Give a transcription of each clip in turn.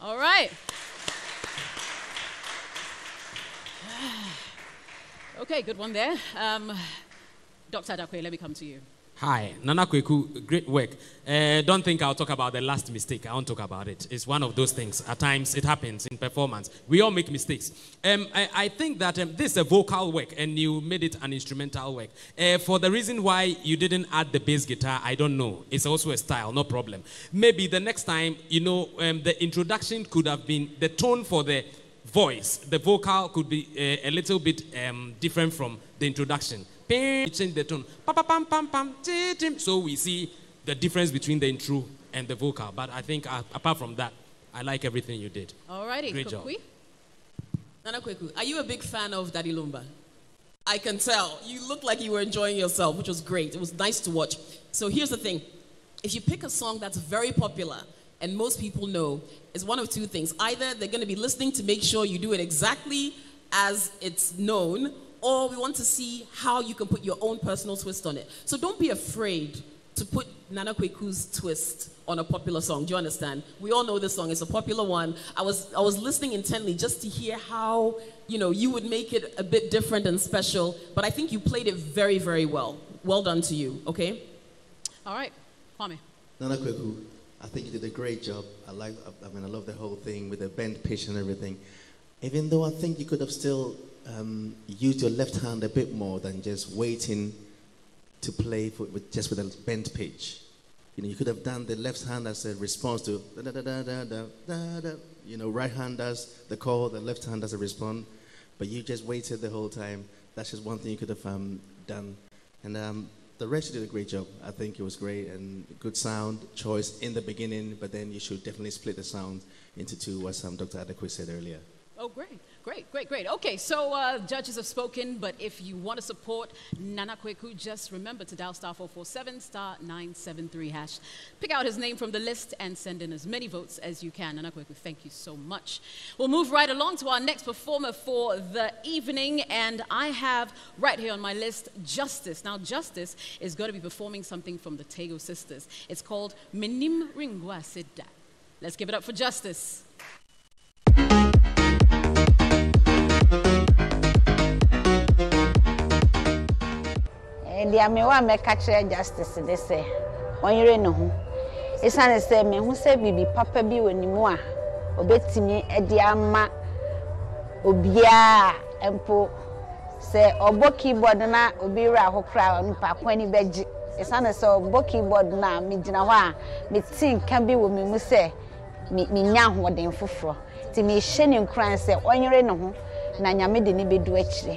All right. Okay, good one there. Dr. Adakwe, let me come to you. Hi, Nana Kweku, great work. Don't think I'll talk about the last mistake. I won't talk about it. It's one of those things. At times, it happens in performance. We all make mistakes. I think that this is a vocal work, and you made it an instrumental work. For the reason why you didn't add the bass guitar, I don't know. It's also a style, no problem. Maybe the next time, the introduction could have been the tone for the voice. The vocal could be a little bit different from the introduction. Change the tone. So we see the difference between the intro and the vocal. But I think apart from that, I like everything you did. All righty. Great job. Nana Kweku, are you a big fan of Daddy Lumba? I can tell. You look like you were enjoying yourself, which was great. It was nice to watch. So here's the thing. If you pick a song that's very popular and most people know, it's one of two things. Either they're going to be listening to make sure you do it exactly as it's known, or we want to see how you can put your own personal twist on it. So don't be afraid to put Nana Kweku's twist on a popular song. Do you understand? We all know this song. It's a popular one. I was listening intently just to hear how, you would make it a bit different and special, but I think you played it very, very well. Well done to you, okay? All right, Kwame. Nana Kweku, I think you did a great job. I love the whole thing with the bent pitch and everything. Even though I think you could have still used your left hand a bit more than just waiting to play just with a bent pitch. You could have done the left hand as a response to da da da da da da da. Right hand does the call, the left hand does a response, but you just waited the whole time. That's just one thing you could have done. And the rest you did a great job. I think it was great and good sound choice in the beginning, but then you should definitely split the sound into two, as Dr. Adakwe said earlier. Oh, great. Okay, so judges have spoken, but if you want to support Nana Kweku, just remember to dial *447 *973#. Pick out his name from the list and send in as many votes as you can. Nana Kweku, thank you so much. We'll move right along to our next performer for the evening, and I have right here on my list Justice. Now, Justice is going to be performing something from the Tego Sisters. It's called Minim Ringwa Sidda. Let's give it up for Justice. Dear me wa me catch Justice they say on you no ho isane say me hu say bibi papa bi wanimu a obetimi e de ama obia empo say obo keyboard na obi ra ho kra nipa kwani beji isane say obo keyboard na me gina ho a me tin kan bi wo me mu say me nya hoden foforo ti me hye ne nkran say onyere no ho na nyame de ni bedu akire.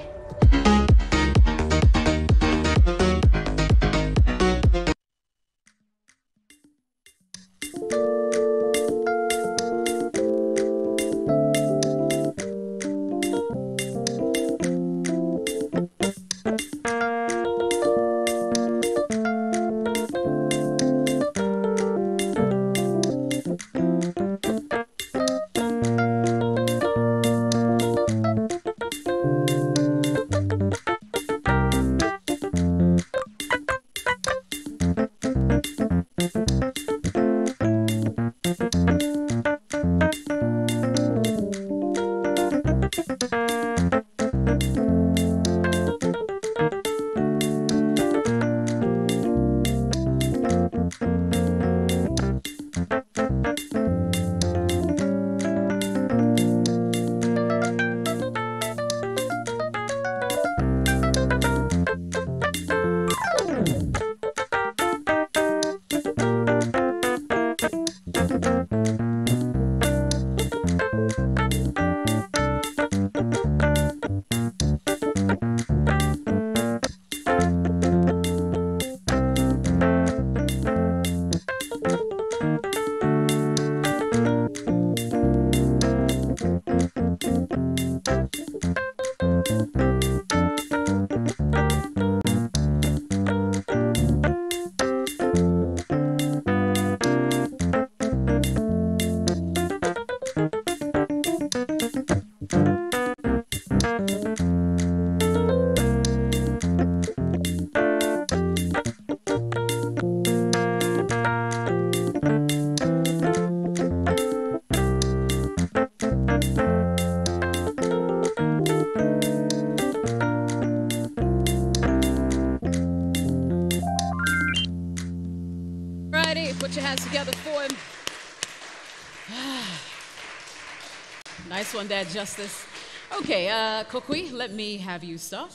Nice one there, Justice. Okay, Kokui, let me have you start.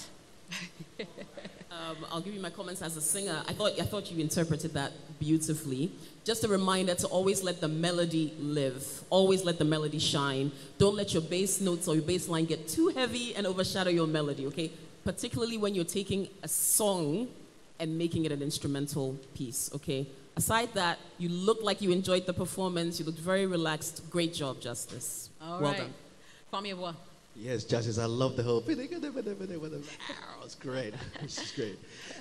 I'll give you my comments as a singer. I thought you interpreted that beautifully. Just a reminder to always let the melody live. Always let the melody shine. Don't let your bass notes or your bass line get too heavy and overshadow your melody, okay? Particularly when you're taking a song and making it an instrumental piece, okay? Aside that, you look like you enjoyed the performance. You looked very relaxed. Great job, Justice. All well right. done. Kwame Awuah. Yes, Justice, I love the whole. It's great. It's great.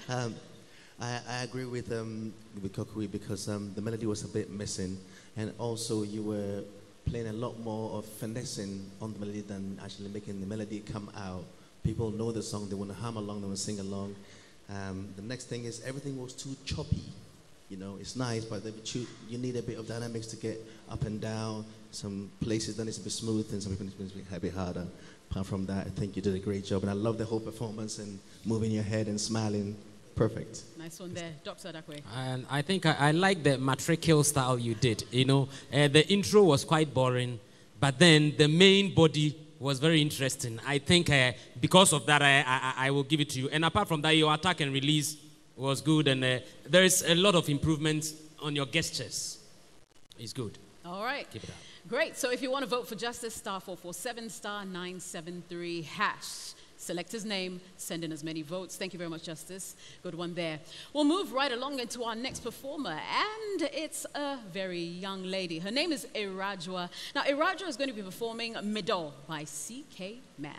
I agree with Kokui because the melody was a bit missing, and also you were playing a lot more of finessing on the melody than actually making the melody come out. People know the song, they want to hum along, they want to sing along. The next thing is everything was too choppy. You know, it's nice, but you need a bit of dynamics to get up and down. Some places then it's a bit smooth, and some people it's a bit harder. Apart from that, I think you did a great job, and I love the whole performance and moving your head and smiling. Perfect. Nice one there, Dr. Adakwe. And I think I like the matricial style you did. You know, the intro was quite boring, but then the main body was very interesting. I think because of that, I will give it to you. And apart from that, your attack and release was good, and there is a lot of improvement on your gestures. It's good. All right. Keep it up. Great. So if you want to vote for Justice, star 447, star 973 hash. Select his name, send in as many votes. Thank you very much, Justice. Good one there. We'll move right along into our next performer, and it's a very young lady. Her name is Irajua. Now, Irajua is going to be performing Mido by C.K. Mann.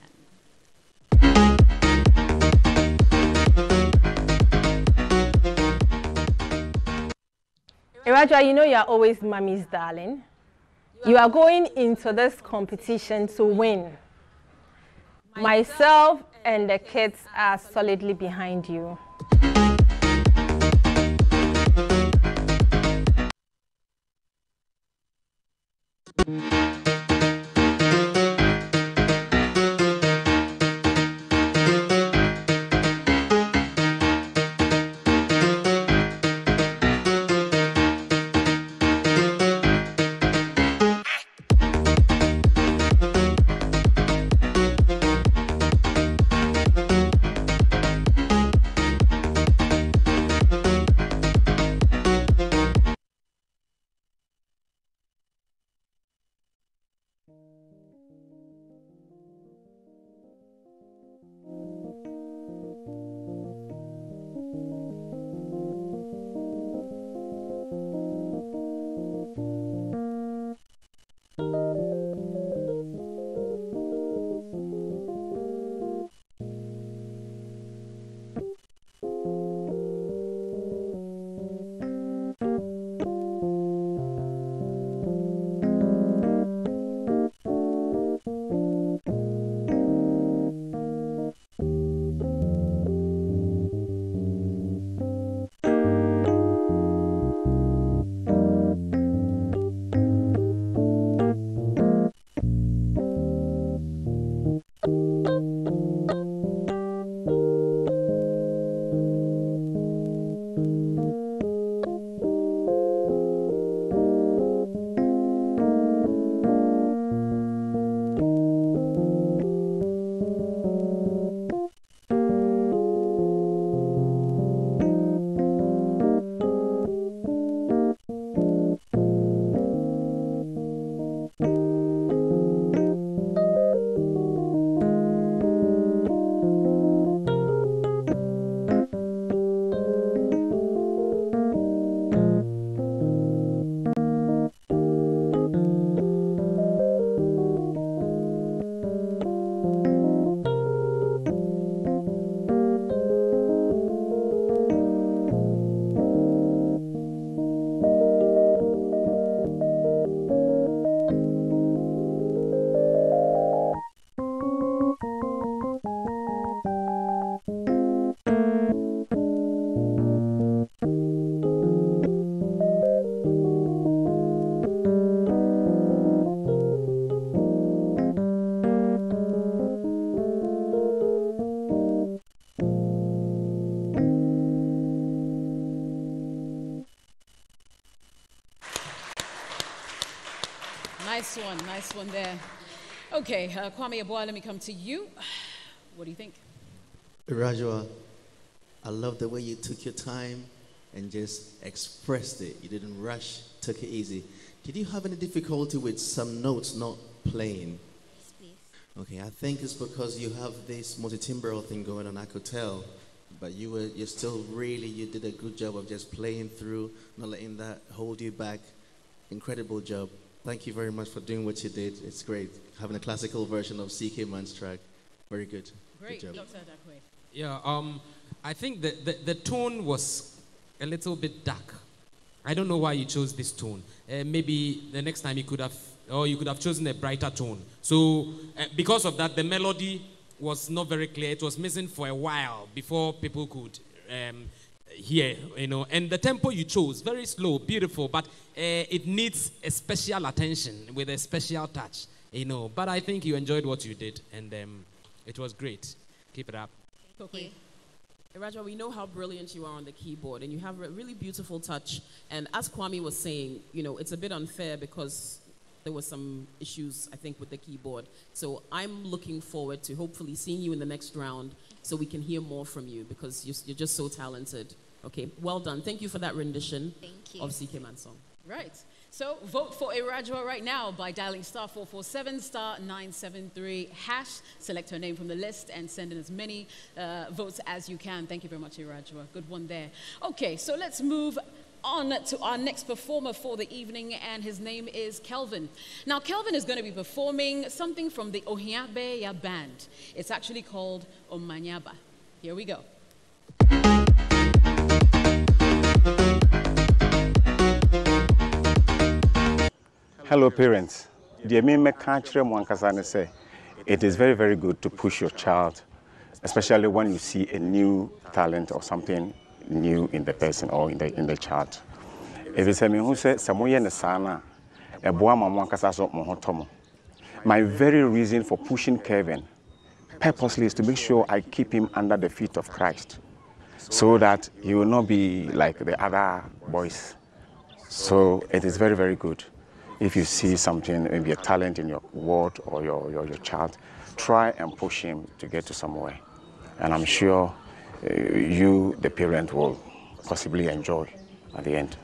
Irajua, you know you're always mommy's darling. You are going into this competition to win. Myself and the kids are solidly behind you. Nice one there. Okay, Kwame Aboa, let me come to you. What do you think? Rajwa, I love the way you took your time and just expressed it. You didn't rush, took it easy. Did you have any difficulty with some notes not playing? Yes, please. Okay, I think it's because you have this multi-timbral thing going on, I could tell. But you did a good job of just playing through, not letting that hold you back. Incredible job. Thank you very much for doing what you did. It's great. Having a classical version of CK Man's track. Very good. Great, good job. Dr. Adakwe. Yeah, I think the tone was a little bit dark. I don't know why you chose this tone. Maybe the next time you could have chosen a brighter tone. So because of that, the melody was not very clear. It was missing for a while before people could hear, And the tempo you chose, very slow, beautiful, but it needs a special attention with a special touch, But I think you enjoyed what you did, and it was great. Keep it up. Okay. Rajwa, we know how brilliant you are on the keyboard, and you have a really beautiful touch. And as Kwame was saying, it's a bit unfair because there were some issues, I think, with the keyboard. So I'm looking forward to hopefully seeing you in the next round so we can hear more from you because you're just so talented. Okay, well done. Thank you for that rendition of CK Man's song. Right. So vote for Irajwa right now by dialing *447 *973 #. Select her name from the list and send in as many votes as you can. Thank you very much, Irajwa. Good one there. Okay, so let's move on to our next performer for the evening, and his name is Kelvin. Now, Kelvin is going to be performing something from the Ohiabeya band. It's actually called Omanyaba. Here we go. Hello, parents. Dear me, say it is very, very good to push your child, especially when you see a new talent or something new in the person or in the child. If it's a me who says Samoya Nesana, a boa mamwankasaso mohotomo. My very reason for pushing Kevin purposely is to make sure I keep him under the feet of Christ, so that he will not be like the other boys. So it is very, very good. If you see something, maybe a talent in your ward or your child, try and push him to get to somewhere. And I'm sure you, the parent, will possibly enjoy at the end.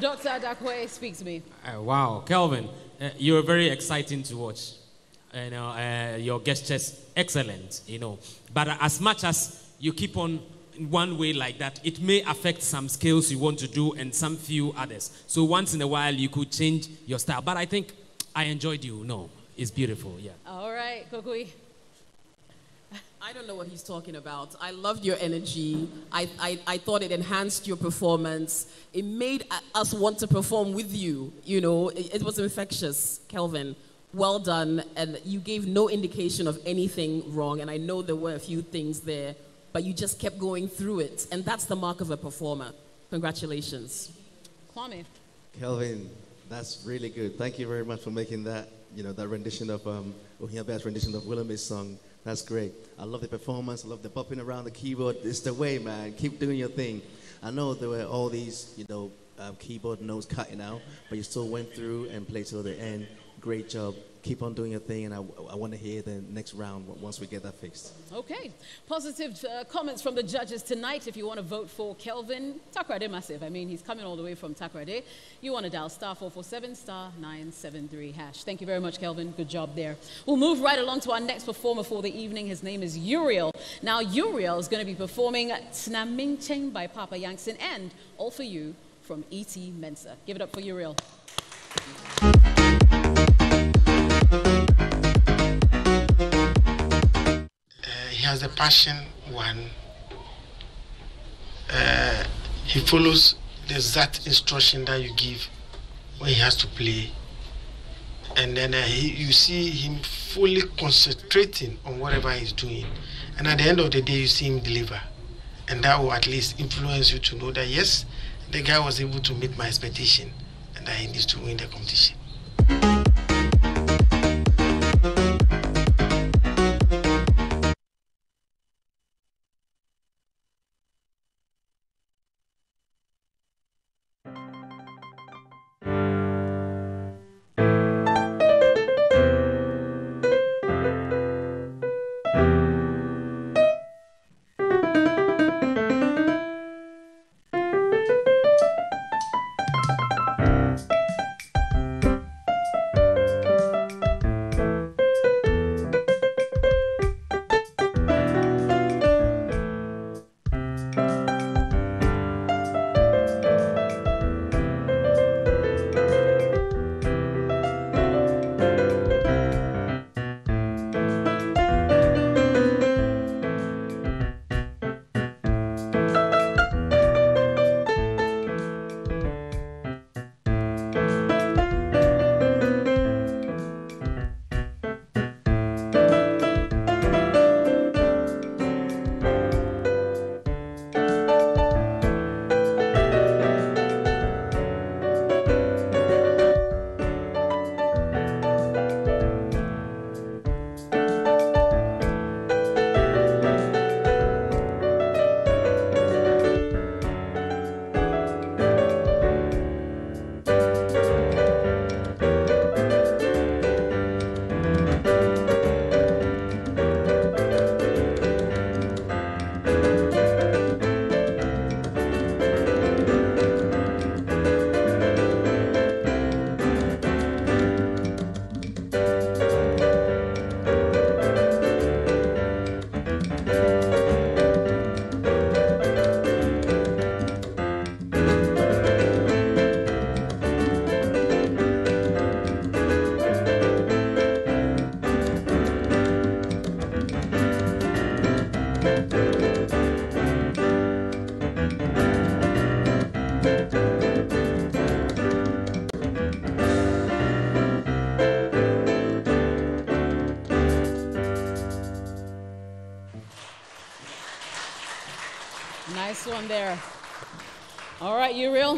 Dr. Adakwe, speak to me. Wow, Kelvin, you're very exciting to watch. Your gestures, excellent, But as much as you keep on in one way like that, it may affect some skills you want to do and some few others. So once in a while, you could change your style. But I think I enjoyed you. No, it's beautiful, yeah. All right, Kokui. I don't know what he's talking about. I loved your energy. I thought it enhanced your performance. It made us want to perform with you. It was infectious, Kelvin. Well done. And you gave no indication of anything wrong. And I know there were a few things there, but you just kept going through it. And that's the mark of a performer. Congratulations. Kwame. Kelvin, that's really good. Thank you very much for making that, that rendition of Ohiabe's rendition of Willam's song. That's great. I love the performance. I love the bopping around the keyboard. It's the way, man. Keep doing your thing. I know there were all these, keyboard notes cutting out, but you still went through and played till the end. Great job. Keep on doing your thing, and I want to hear the next round once we get that fixed. Okay. Positive comments from the judges tonight. If you want to vote for Kelvin, Takoradi Massive. I mean, he's coming all the way from Takoradi. You want to dial *447 *973 #. Thank you very much, Kelvin. Good job there. We'll move right along to our next performer for the evening. His name is Uriel. Now, Uriel is going to be performing Tnamincheng by Papa Yankson and All For You from E.T. Mensah. Give it up for Uriel. He has a passion, one. He follows the exact instruction that you give when he has to play. And then you see him fully concentrating on whatever he's doing. And at the end of the day, you see him deliver. And that will at least influence you to know that, yes, the guy was able to meet my expectation and that he needs to win the competition. Nice one there. All right, Uriel.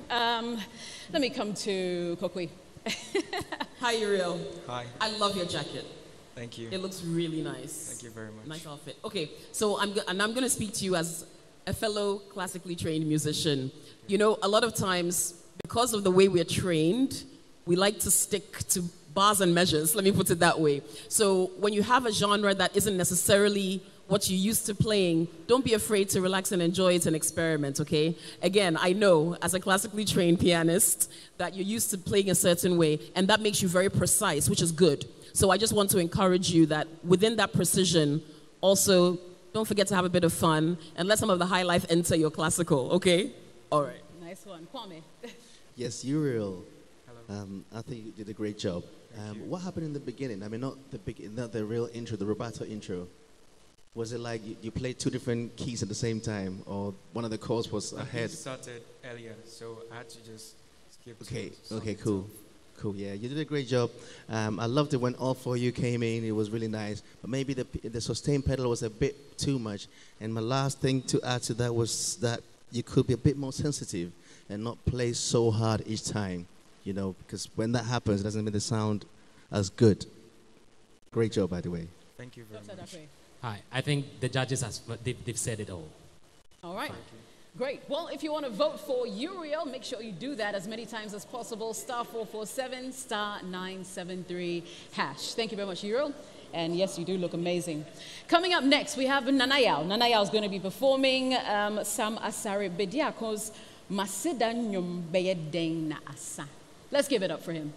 Let me come to Kokui. Hi, Uriel. Hi. I love your jacket. Thank you. It looks really nice. Thank you very much. Nice outfit. Okay, so I'm going to speak to you as a fellow classically trained musician. You know, a lot of times, because of the way we're trained, we like to stick to bars and measures, let me put it that way. So when you have a genre that isn't necessarily what you're used to playing, don't be afraid to relax and enjoy it and experiment, okay? Again, I know as a classically trained pianist that you're used to playing a certain way, and that makes you very precise, which is good. So I just want to encourage you that within that precision, also don't forget to have a bit of fun and let some of the high life enter your classical, okay? All right. Nice one. Kwame. Yes, Uriel. I think you did a great job. What happened in the beginning? I mean, not the real intro, the rubato intro. Was it like you played two different keys at the same time, or one of the chords was ahead? It started earlier, so I had to just skip. Okay, cool. Yeah, you did a great job. I loved it when all four of you came in. It was really nice. But maybe the sustain pedal was a bit too much. And my last thing to add to that was that you could be a bit more sensitive and not play so hard each time, you know, because when that happens, it doesn't make the sound as good. Great job, by the way. Thank you very much. Hi, I think the judges, they've said it all. All right. Great. Well, if you want to vote for Uriel, make sure you do that as many times as possible. *447, *973 #. Thank you very much, Uriel. And yes, you do look amazing. Coming up next, we have Nanayao. Nanayao is going to be performing Sam Asare Bediako's Masida Nyum Beyedeng Na Asa. Let's give it up for him.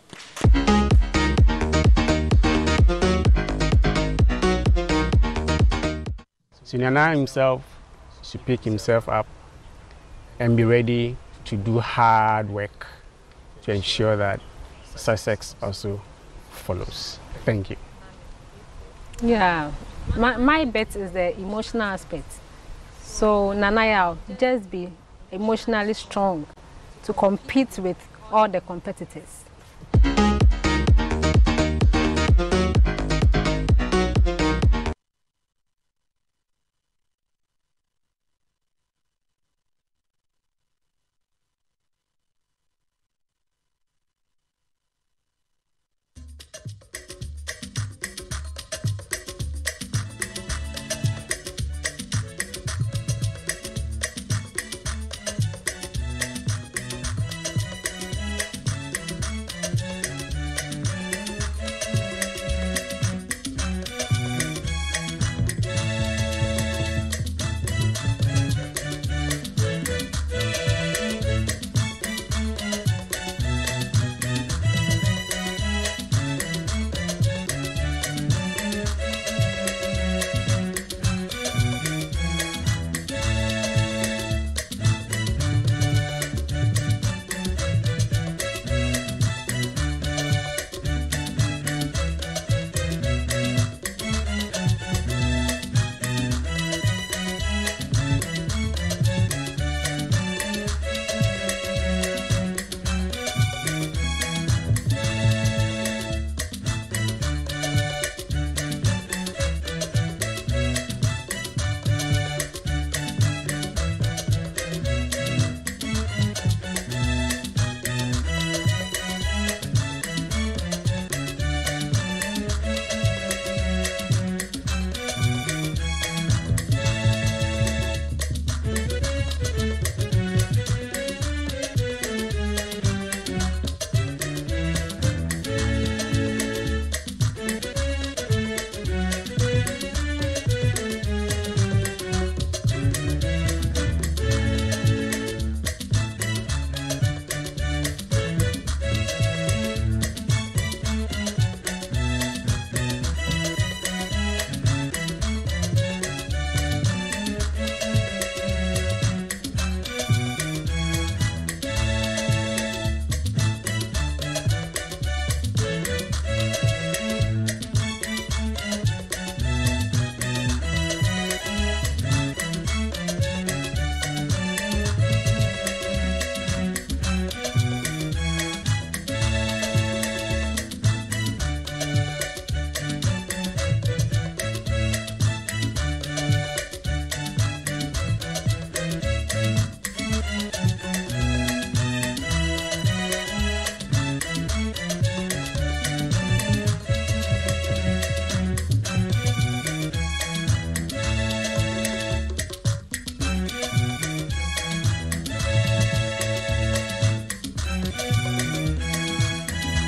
So Nana himself should pick himself up and be ready to do hard work to ensure that success also follows. Thank you. Yeah, my bet is the emotional aspect. So Nanayao, just be emotionally strong to compete with all the competitors.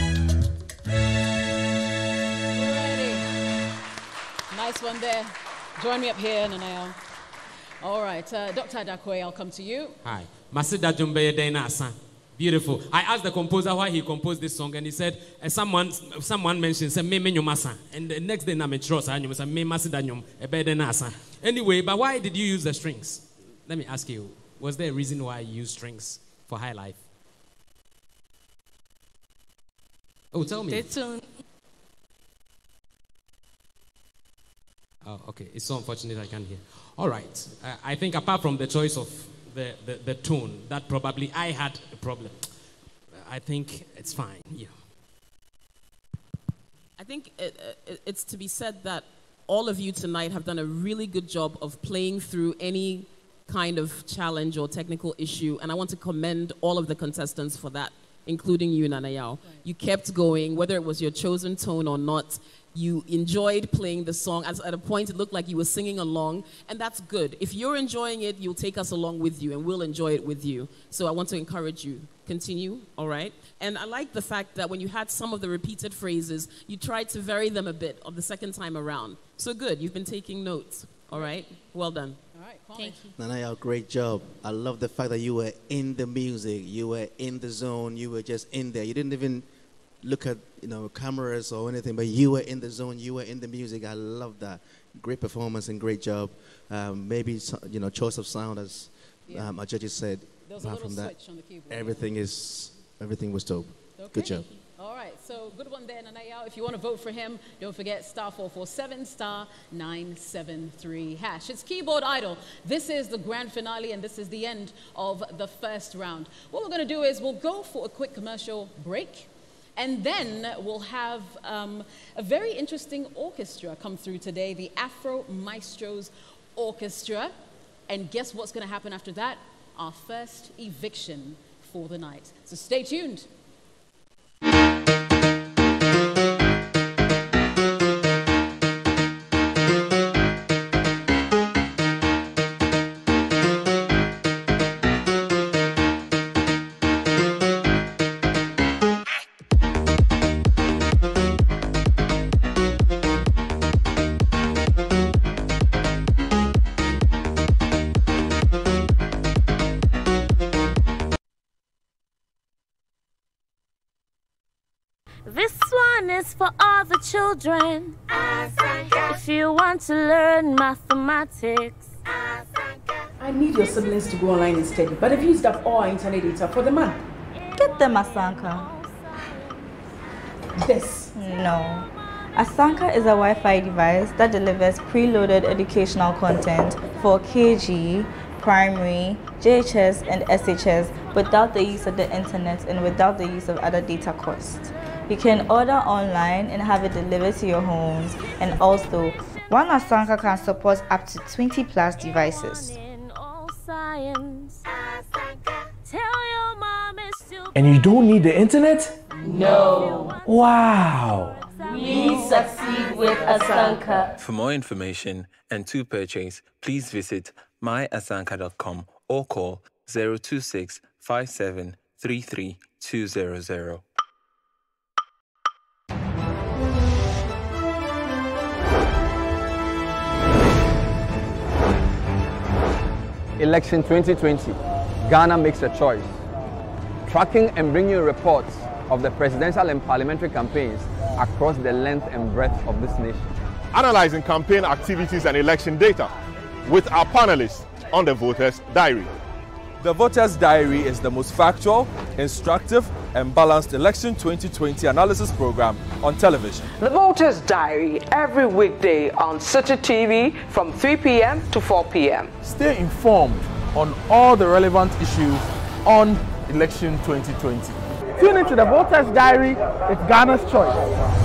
One there. Join me up here, Nanaya. All right, Dr. Adakwe, I'll come to you. Hi. Masida Jumbe Dena Asa. Beautiful. I asked the composer why he composed this song, and he said, someone mentioned, say, me nyumasa. And the next day, I'm in Trosa, and you say, me masida nyum, ebe nasa. Anyway, but why did you use the strings? Let me ask you, was there a reason why you used strings for High Life? Oh, tell me. Oh, okay. It's so unfortunate I can't hear. All right. I think apart from the choice of the tone, that probably I had a problem. I think it's fine. Yeah. I think it's to be said that all of you tonight have done a really good job of playing through any kind of challenge or technical issue, and I want to commend all of the contestants for that, including you, Nanayao. Right. You kept going, whether it was your chosen tone or not. You enjoyed playing the song. At a point, it looked like you were singing along, and that's good. If you're enjoying it, you'll take us along with you, and we'll enjoy it with you. So I want to encourage you. Continue, all right? And I like the fact that when you had some of the repeated phrases, you tried to vary them a bit on the second time around. So good, you've been taking notes, all right? Well done. All right, thank you. Nanaya, great job. I love the fact that you were in the music, you were in the zone, you were just in there. You didn't even look at cameras or anything, but you were in the zone, you were in the music. I love that. Great performance and great job. Maybe choice of sound, as our judges said. Apart from that, on the keyboard, everything was dope. Okay. Good job. All right, so good one there, Nanaya. If you want to vote for him, don't forget *447 *973 #. It's Keyboard Idol. This is the grand finale, and this is the end of the first round. What we're going to do is we'll go for a quick commercial break. And then we'll have a very interesting orchestra come through today, the Afro Maestros Orchestra. And guess what's going to happen after that? Our first eviction for the night. So stay tuned. This one is for all the children. If you want to learn mathematics. I need your siblings to go online and study, but I've used up all our internet data for the month. Get them Asanka. This? No. Asanka is a Wi-Fi device that delivers preloaded educational content for KG, primary, JHS, and SHS without the use of the internet and without the use of other data costs. You can order online and have it delivered to your homes, and also, one Asanka can support up to 20 plus devices. And you don't need the internet? No. Wow. We succeed with Asanka. For more information and to purchase, please visit myasanka.com or call 026 57 33 200. Election 2020, Ghana makes a choice. Tracking and bringing reports of the presidential and parliamentary campaigns across the length and breadth of this nation. Analyzing campaign activities and election data with our panelists on the Voters Diary. The Voters Diary is the most factual, instructive, and balanced election 2020 analysis program on television. The Voters Diary, every weekday on City TV from 3 p.m. to 4 p.m. Stay informed on all the relevant issues on election 2020. Tune into the Voters Diary, it's Ghana's choice.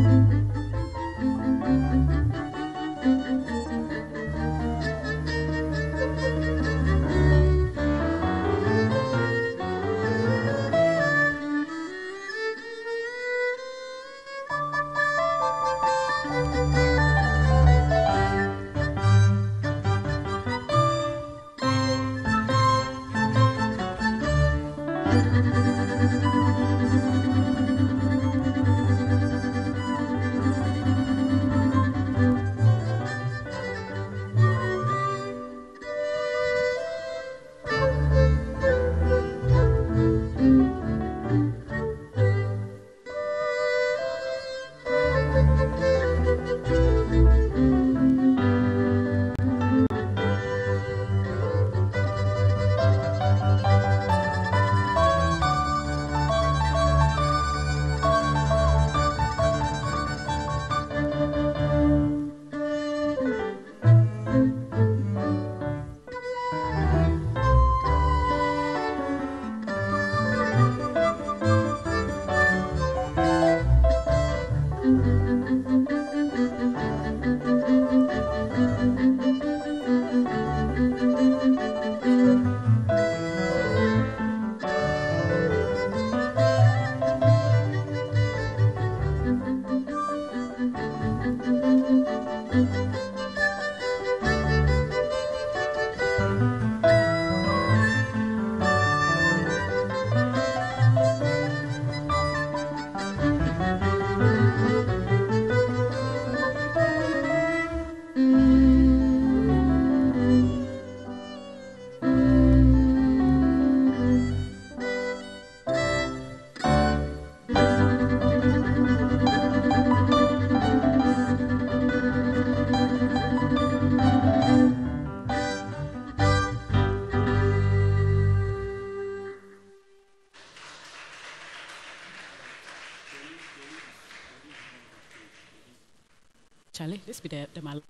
Charlie, this be the mal.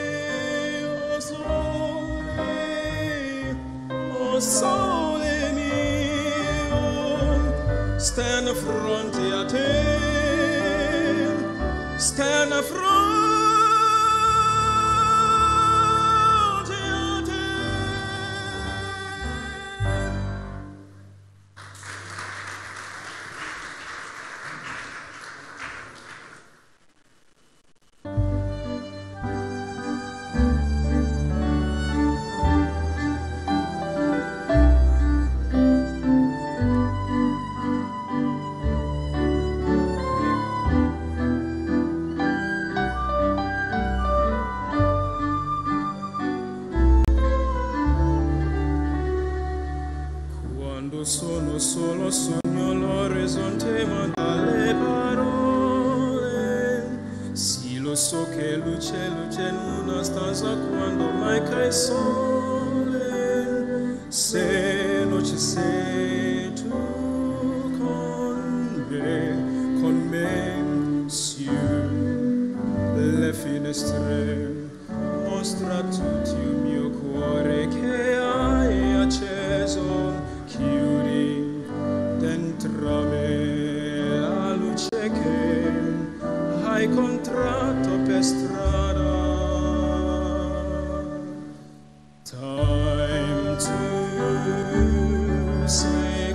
Sole mio Stand front a te, stand front. Sono solo sogno l'orizzonte manda le parole. Sì, lo so che luce in una stanza quando mai cade sole. Se non ci sei tu con me su le finestre, mostra tutti il mio cuore che hai acceso. Chiudi dentro me la luce che hai contratto per strada. Time to say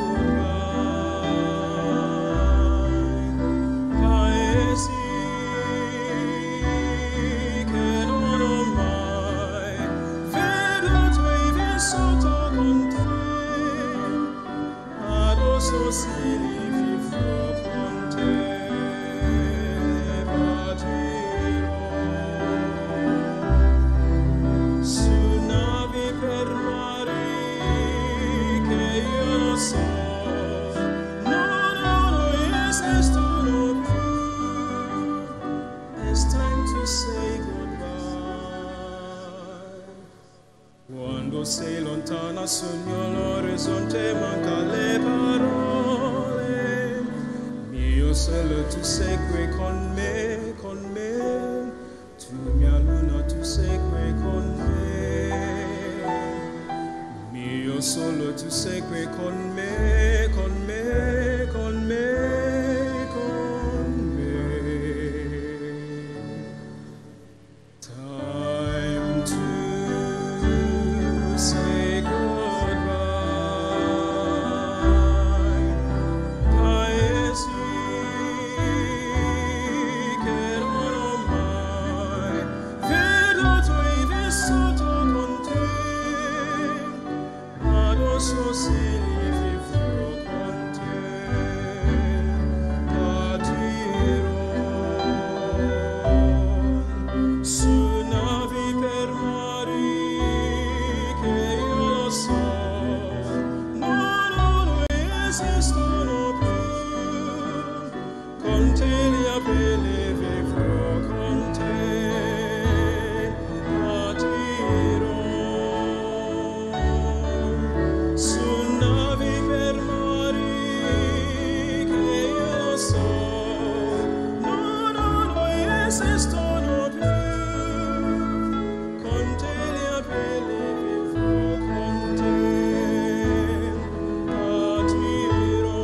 goodbye. Paesi che non ho mai veduto e vissuto con te. So si vivrò con te, partirò su navi per mari che io non so, non esistono più. It's time to say goodbye. Quando sei lontana sogno l'orizzonte, manca le parole. Mio sole tu segui con me, tu mia luna tu segui con me. Mio sole tu segui con me, con me, con me, con me. Time to say goodbye. Paesi che non ho mai veduto e vissuto con te. Adesso si vivrò con te. Partirò su navi per mari che io lo so, non esistono più. Con te li appelli vivrò con te. Partirò su navi per mari che io lo so, non esistono più. Con te li appelli vivrò con te. Partirò.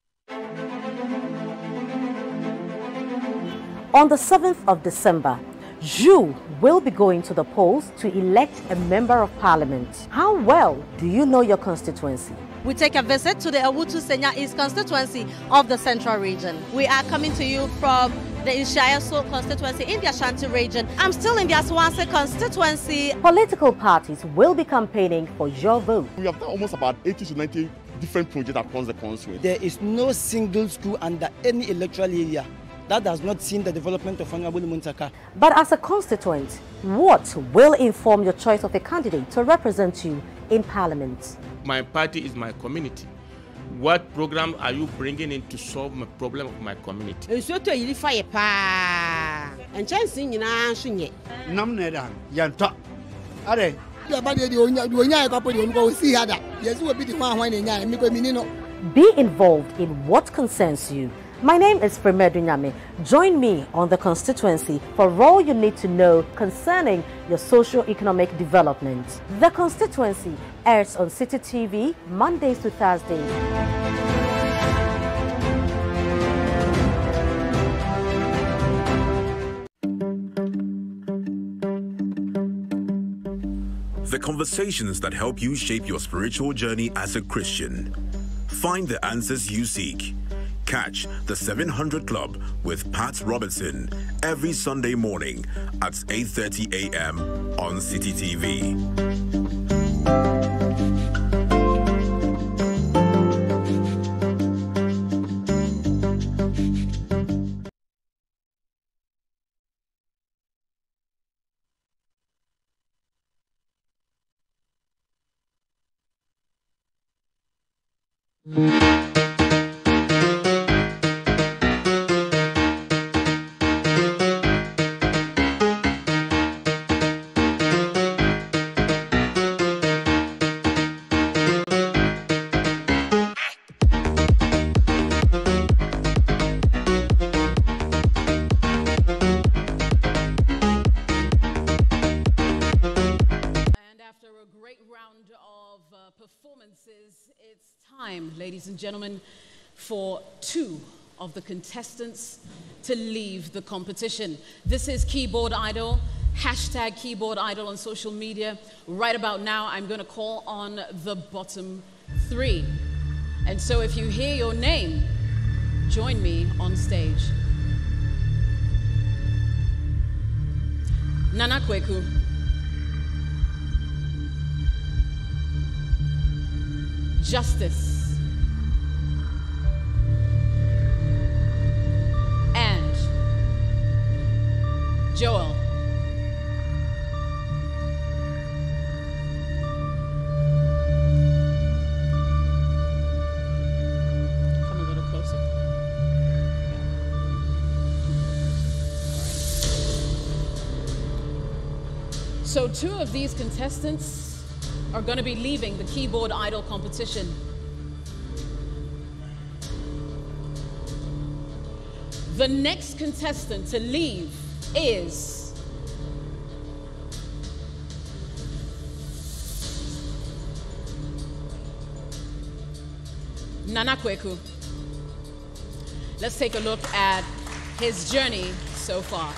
On the 7th of December, You will be going to the polls to elect a member of parliament. How well do you know your constituency? We take a visit to the Awutu Senya East constituency of the Central region. We are coming to you from the Inshayaso constituency in the Ashanti region. I'm still in the Aswanse constituency. Political parties will be campaigning for your vote. We have done almost about 80 to 90 different projects across the constituency. There is no single school under any electoral area that has not seen the development of Honorable Muntaka. But as a constituent, what will inform your choice of a candidate to represent you in Parliament? My party is my community. What program are you bringing in to solve the problem of my community? Be involved in what concerns you. My name is Fremedu Nyame. Join me on the constituency for all you need to know concerning your socio-economic development. The constituency airs on City TV Mondays to Thursdays. The conversations that help you shape your spiritual journey as a Christian. Find the answers you seek. Catch the 700 Club with Pat Robertson every Sunday morning at 8:30 a.m. on City TV. It's time, ladies and gentlemen, for two of the contestants to leave the competition. This is Keyboard Idol, hashtag Keyboard Idol on social media. Right about now, I'm going to call on the bottom three. And so if you hear your name, join me on stage. Nana Kweku. Justice, and Joel. Come a little closer. So two of these contestants are going to be leaving the Keyboard Idol competition. The next contestant to leave is Nana Kweku. Let's take a look at his journey so far.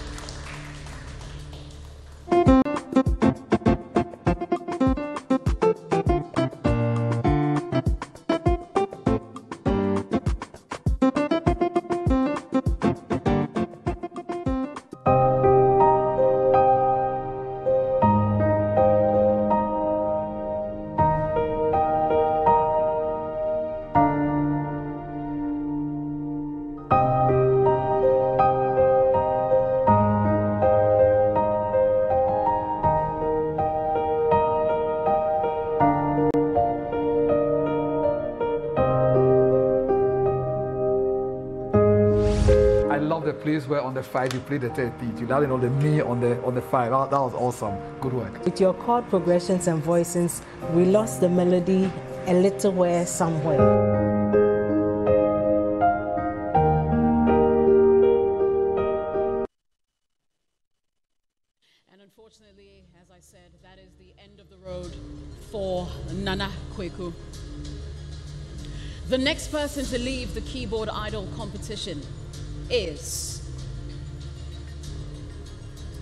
Place where on the 5 you play the third beat. You added on the me on the 5. That was awesome. Good work. With your chord progressions and voicings, we lost the melody a little where somewhere. And unfortunately, as I said, that is the end of the road for Nana Kweku. The next person to leave the Keyboard Idol competition is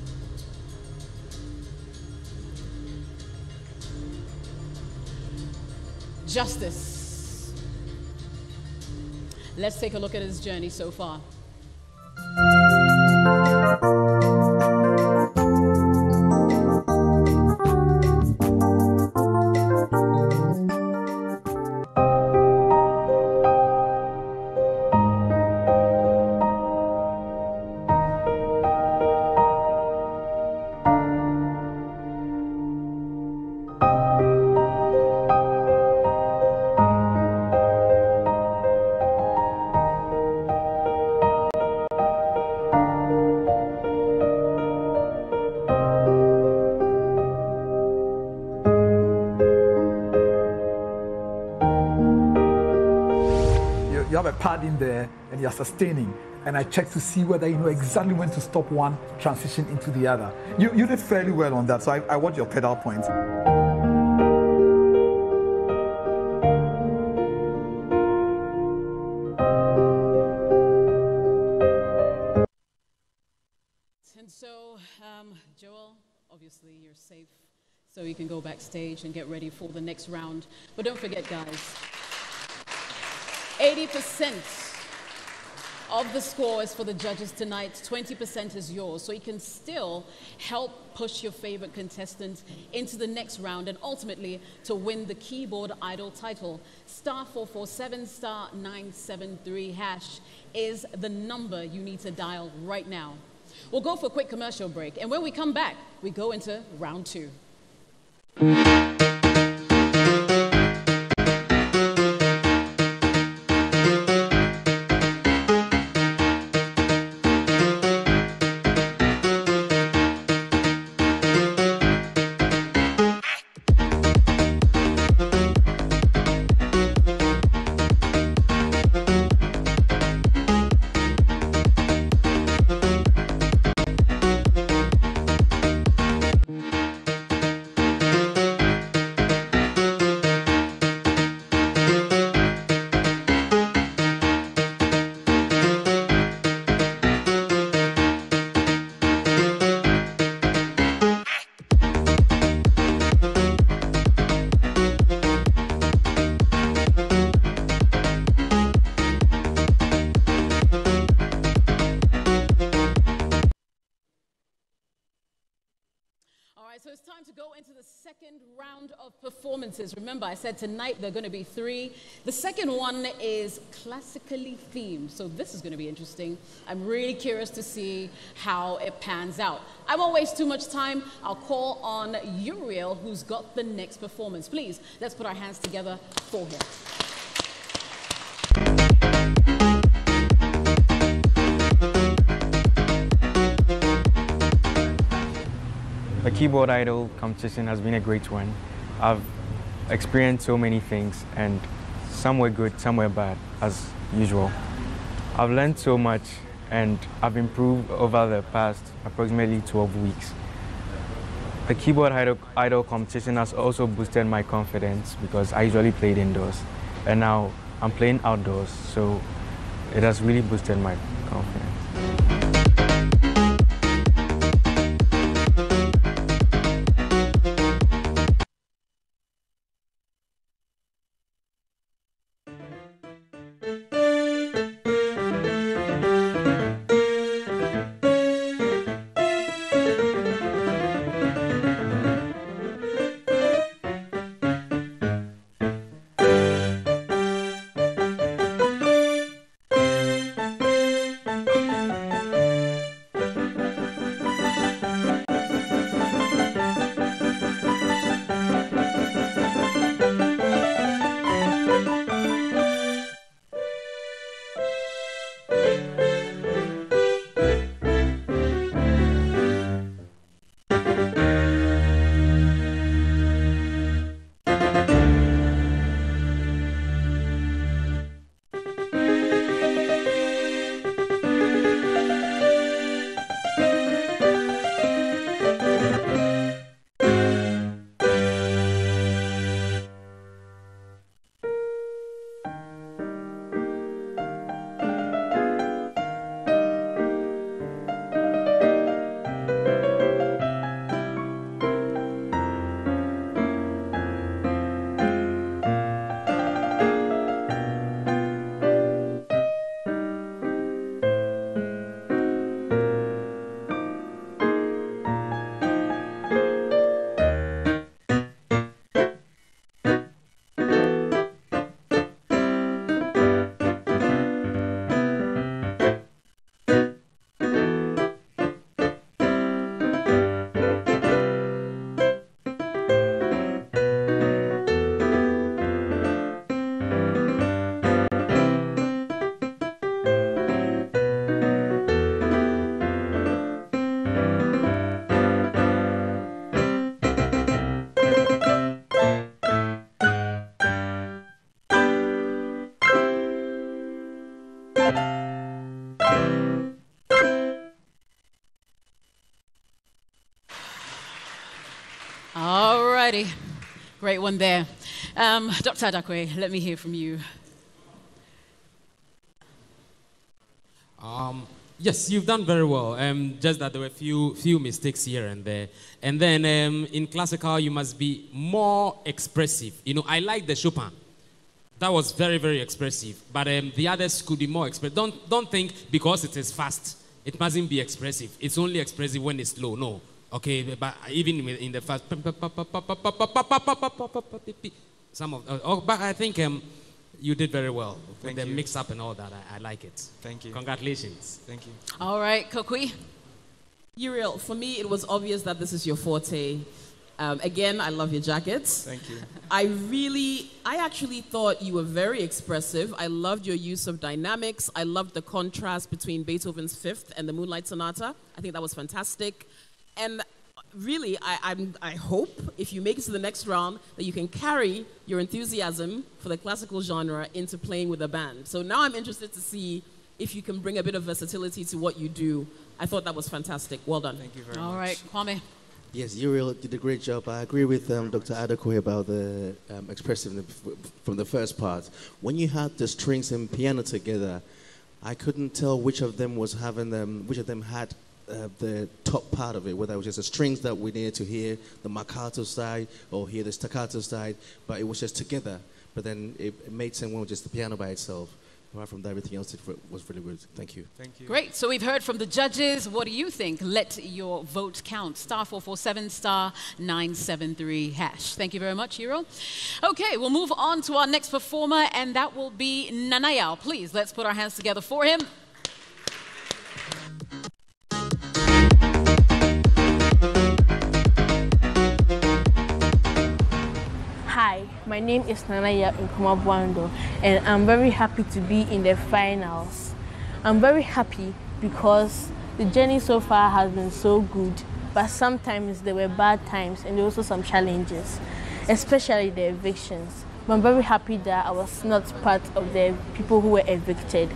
Justice. Let's take a look at his journey so far. You have a pad in there and you're sustaining, and I check to see whether you know exactly when to stop one, transition into the other. You did fairly well on that, so I watched your pedal points. And so, Joel, obviously you're safe, so you can go backstage and get ready for the next round. But don't forget, guys, 80% of the score is for the judges tonight, 20% is yours, so you can still help push your favorite contestant into the next round and ultimately to win the Keyboard Idol title. *447 *973 hash is the number you need to dial right now. We'll go for a quick commercial break, and when we come back, we go into round 2. So it's time to go into the second round of performances. Remember, I said tonight there are going to be 3. The second one is classically themed, so this is going to be interesting. I'm really curious to see how it pans out. I won't waste too much time. I'll call on Uriel, who's got the next performance. Please, let's put our hands together for him. The Keyboard Idol competition has been a great one. I've experienced so many things, and some were good, some were bad, as usual. I've learned so much, and I've improved over the past approximately 12 weeks. The Keyboard Idol competition has also boosted my confidence because I usually played indoors, and now I'm playing outdoors, so it has really boosted my confidence. All righty. Great one there. Dr. Adakwe, let me hear from you. Yes, you've done very well. Just that there were few mistakes here and there. And then in classical, you must be more expressive. You know, I like the Chopin. That was very, very expressive. But the others could be more expressive. Don't think because it is fast, it mustn't be expressive. It's only expressive when it's slow. No. Okay, but even in the fast, some of. But I think you did very well. With the mix up and all that, I like it. Thank you. Congratulations. Thank you. All right, Kokui. Uriel, for me, it was obvious that this is your forte. Again, I love your jackets. Thank you. I actually thought you were very expressive. I loved your use of dynamics. I loved the contrast between Beethoven's Fifth and the Moonlight Sonata. I think that was fantastic. And really, I hope if you make it to the next round that you can carry your enthusiasm for the classical genre into playing with a band. So now I'm interested to see if you can bring a bit of versatility to what you do. I thought that was fantastic. Well done. Thank you very much. All right, Kwame. Yes, Uriel did a great job. I agree with Dr. Adakwe about the expressiveness from the first part. When you had the strings and piano together, I couldn't tell which of them was having which of them had the top part of it, whether it was just the strings that we needed to hear, the marcato side, or hear the staccato side, but it was just together. But then it made sense when it was just the piano by itself. Apart from that, everything else was really good. Thank you. Thank you. Great. So we've heard from the judges. What do you think? Let your vote count. *447 *973 #. Thank you very much, Uriel. Okay, we'll move on to our next performer, and that will be Nanayao. Please, let's put our hands together for him. Hi, my name is Nanaya Nkumabuando, and I'm very happy to be in the finals. I'm very happy because the journey so far has been so good, but sometimes there were bad times and there were also some challenges, especially the evictions. But I'm very happy that I was not part of the people who were evicted.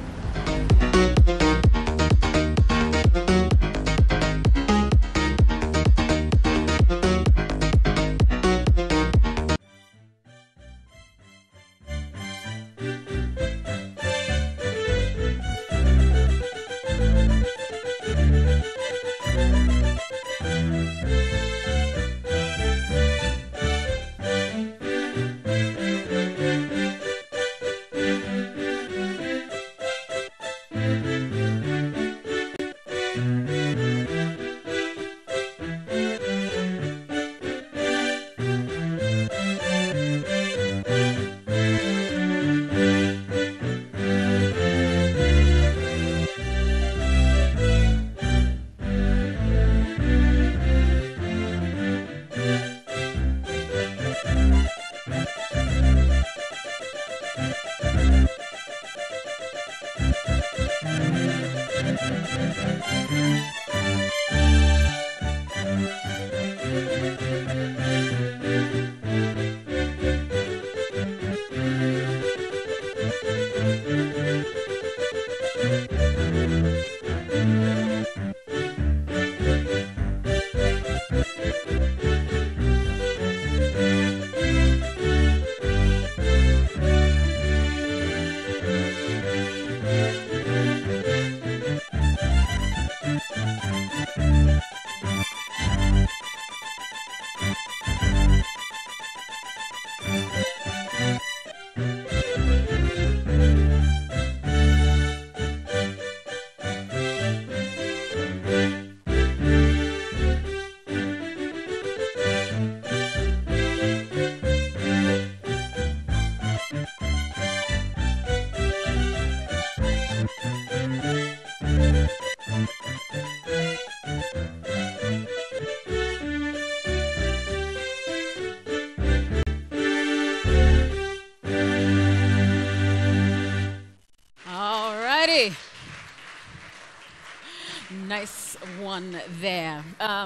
Nice one there.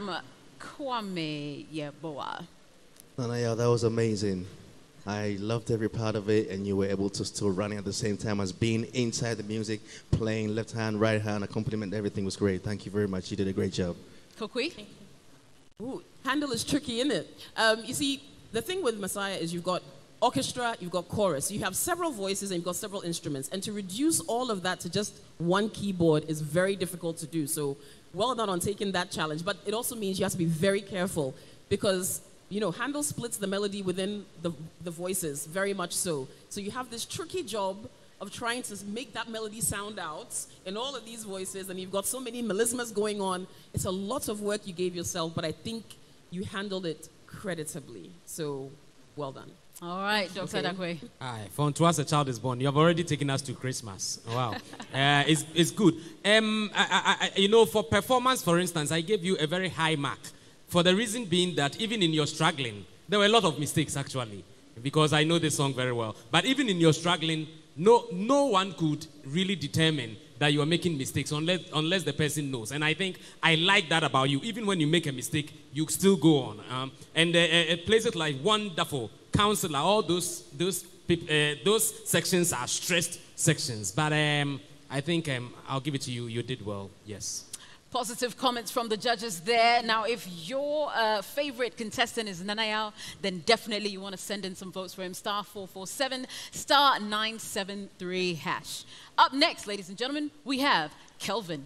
Kwame Yeboah. Nanaya, that was amazing. I loved every part of it, and you were able to still running at the same time as being inside the music, playing left hand, right hand, accompaniment, everything was great. Thank you very much. You did a great job. Kokui? Ooh, handle is tricky, isn't it? You see, the thing with Messiah is you've got orchestra, you've got chorus, you have several voices and you've got several instruments, and to reduce all of that to just one keyboard is very difficult to do. So well done on taking that challenge, but it also means you have to be very careful because, you know, Handel splits the melody within the voices, very much so. So you have this tricky job of trying to make that melody sound out in all of these voices, and you've got so many melismas going on. It's a lot of work you gave yourself, but I think you handled it creditably. So well done. All right, Dr. Adakwe. From To Us a Child is Born, you have already taken us to Christmas. Wow. It's good. You know, for performance, for instance, I gave you a very high mark. For the reason being that even in your struggling, there were a lot of mistakes, actually, because I know this song very well. But even in your struggling, no one could really determine that you are making mistakes unless the person knows. And I think I like that about you. Even when you make a mistake, you still go on. And places like Wonderful, Counselor, all those sections are stressed sections. But I think I'll give it to you. You did well. Yes. Positive comments from the judges there. Now, if your favorite contestant is Nanayao, then definitely you want to send in some votes for him. Star 447, star 973 hash. Up next, ladies and gentlemen, we have Kelvin.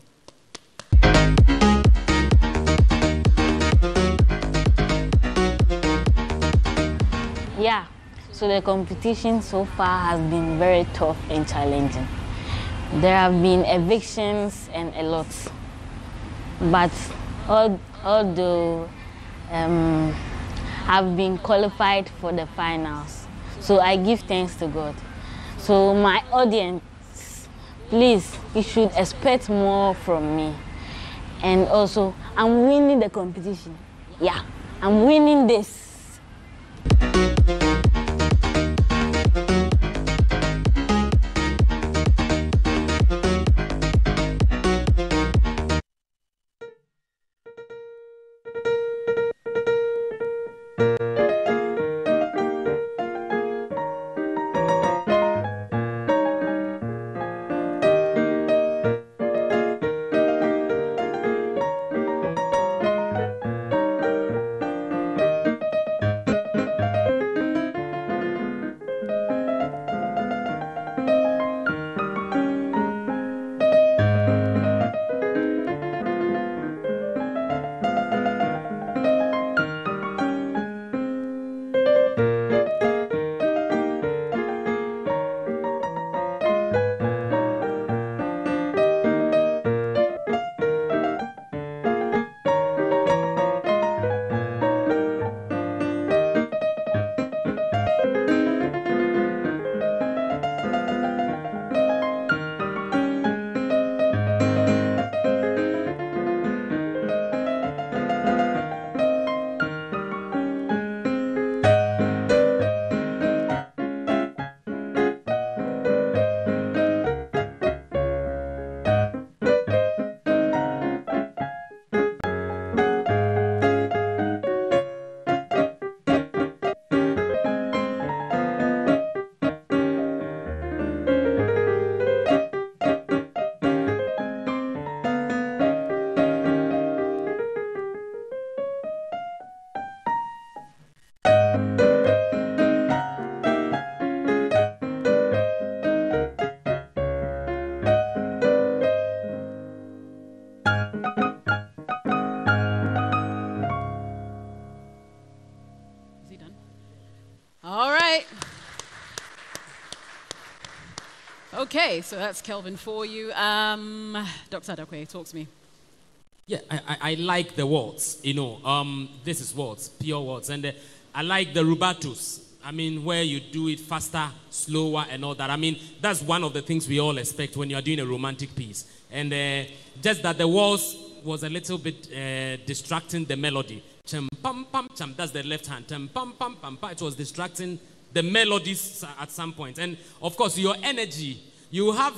Yeah, so the competition so far has been very tough and challenging. There have been evictions and a lot. But although I've been qualified for the finals, so I give thanks to God. So my audience, please, you should expect more from me. And also, I'm winning the competition. Yeah, I'm winning this. Okay, so that's Kelvin for you. Dr. Adakwe, talk to me. Yeah, I like the waltz, you know. This is waltz, pure waltz. And I like the rubatos. I mean, where you do it faster, slower, and all that. I mean, that's one of the things we all expect when you're doing a romantic piece. And just that the waltz was a little bit distracting the melody. Chum, pam, pam, chum, that's the left hand. Chum, pam, pam, pam, pam. It was distracting the melodies at some point. And, of course, your energy, you have,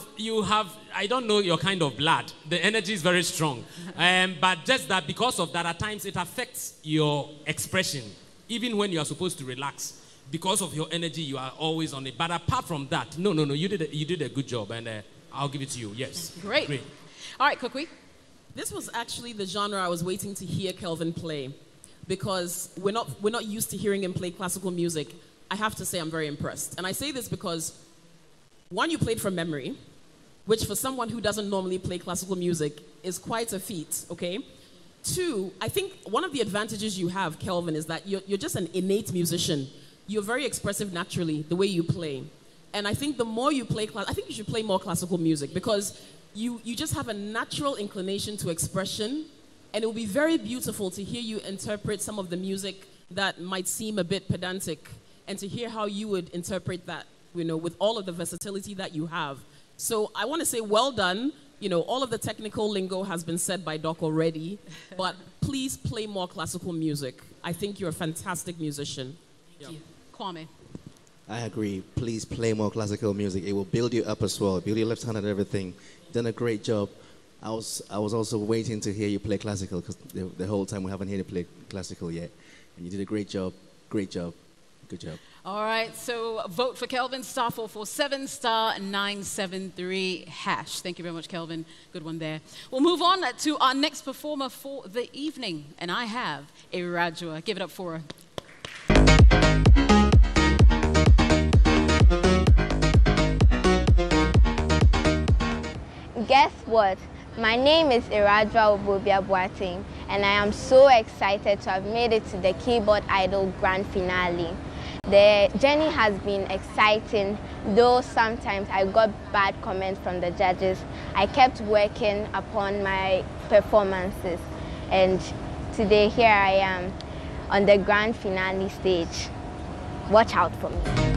I don't know your kind of blood. The energy is very strong. But just that because of that, at times it affects your expression, even when you are supposed to relax. Because of your energy, you are always on it. But apart from that, no, you did a good job, and I'll give it to you. Yes. Great. All right, Kukui. This was actually the genre I was waiting to hear Kelvin play. because we're not used to hearing him play classical music. I have to say I'm very impressed. And I say this because, one, you played from memory, which for someone who doesn't normally play classical music is quite a feat, okay? Two, I think one of the advantages you have, Kelvin, is that you're just an innate musician. You're very expressive naturally, the way you play. And I think the more you play, I think you should play more classical music because you just have a natural inclination to expression, and it will be very beautiful to hear you interpret some of the music that might seem a bit pedantic, and to hear how you would interpret that, you know, with all of the versatility that you have. So I want to say well done. You know, all of the technical lingo has been said by Doc already, but please play more classical music. I think you're a fantastic musician. Thank you. Kwame. I agree. Please play more classical music. It will build you up as well, build your left hand and everything. You've done a great job. I was also waiting to hear you play classical because the whole time we haven't heard you play classical yet. And you did a great job. Great job. Good job. All right, so vote for Kelvin, *447, *973 hash. Thank you very much, Kelvin. Good one there. We'll move on to our next performer for the evening, and I have Irajua. Give it up for her. Guess what? My name is Irajua Obobia Boateng, and I am so excited to have made it to the Keyboard Idol Grand Finale. The journey has been exciting, though sometimes I got bad comments from the judges. I kept working upon my performances, and today here I am on the Grand Finale stage. Watch out for me.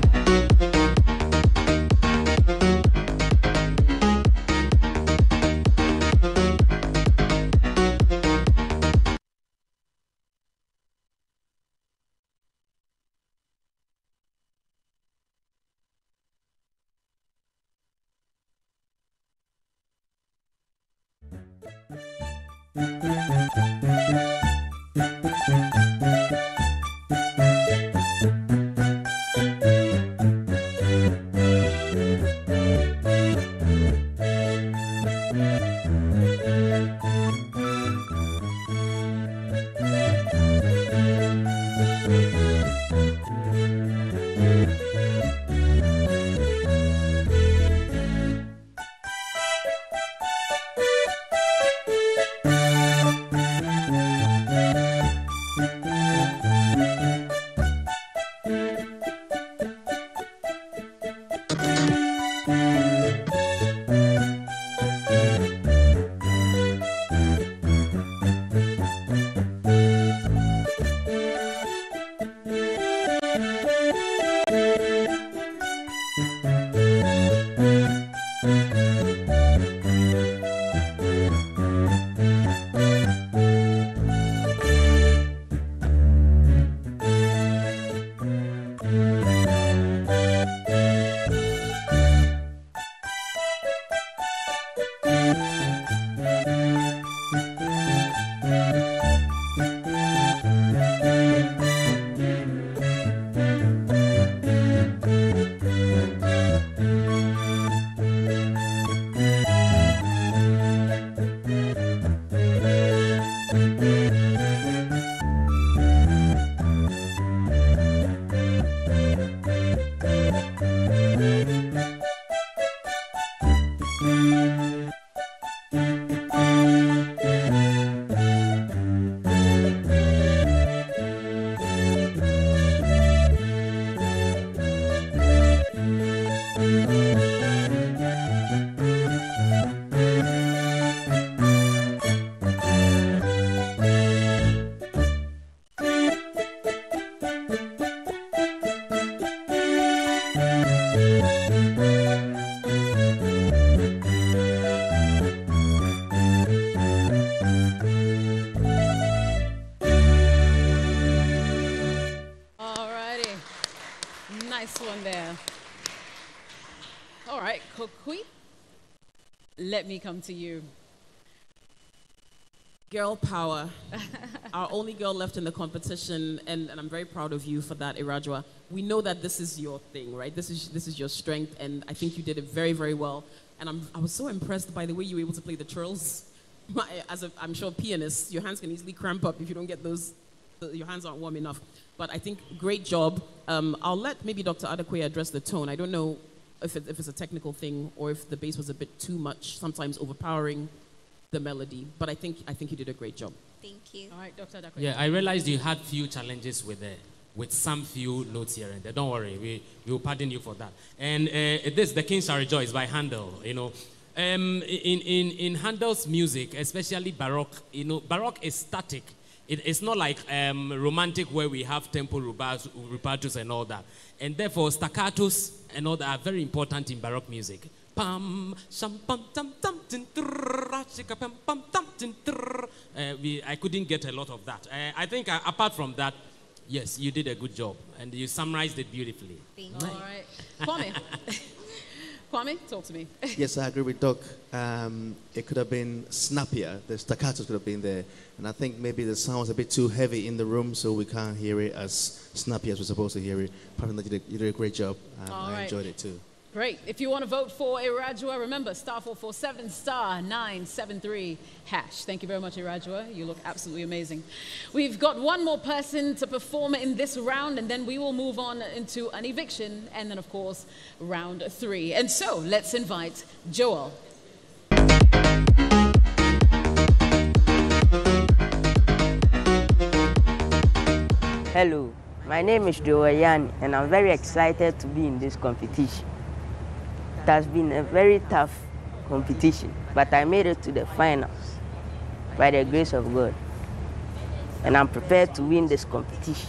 Kokui, let me come to you. Girl power. Our only girl left in the competition, and I'm very proud of you for that, Irajua. We know that this is your thing, right? This is your strength, and I think you did it very, very well. And I was so impressed by the way you were able to play the trills. As I'm sure pianists, your hands can easily cramp up if you don't get those Your hands aren't warm enough. But I think great job. I'll let maybe Dr. Adekwe address the tone. I don't know if it's a technical thing or if the bass was a bit too much, sometimes overpowering the melody. But I think you did a great job. Thank you. All right, Dr. Adekwe. Yeah, I realized you had few challenges with some few notes here and there. Don't worry, we will pardon you for that. And this, The King Shall Rejoice by Handel, you know. In Handel's music, especially Baroque, you know, Baroque is static. It's not like Romantic where we have tempo rubatos and all that. And therefore, staccatos and all that are very important in Baroque music. I couldn't get a lot of that. I think apart from that, yes, you did a good job, and you summarized it beautifully. Thank you. All right. Kwame. Kwame, talk to me. Yes, I agree with Doc. It could have been snappier. The staccatos could have been there. And I think maybe the sound was a bit too heavy in the room, so we can't hear it as snappy as we're supposed to hear it. Apart from that, you did a great job. I enjoyed it too. Great. If you want to vote for Irajua, remember, *447, *973 #. Thank you very much, Irajua. You look absolutely amazing. We've got one more person to perform in this round, and then we will move on into an eviction, and then, of course, round 3. And so, let's invite Joel. Hello, my name is Joel Yan, and I'm very excited to be in this competition. It has been a very tough competition, but I made it to the finals by the grace of God. And I'm prepared to win this competition.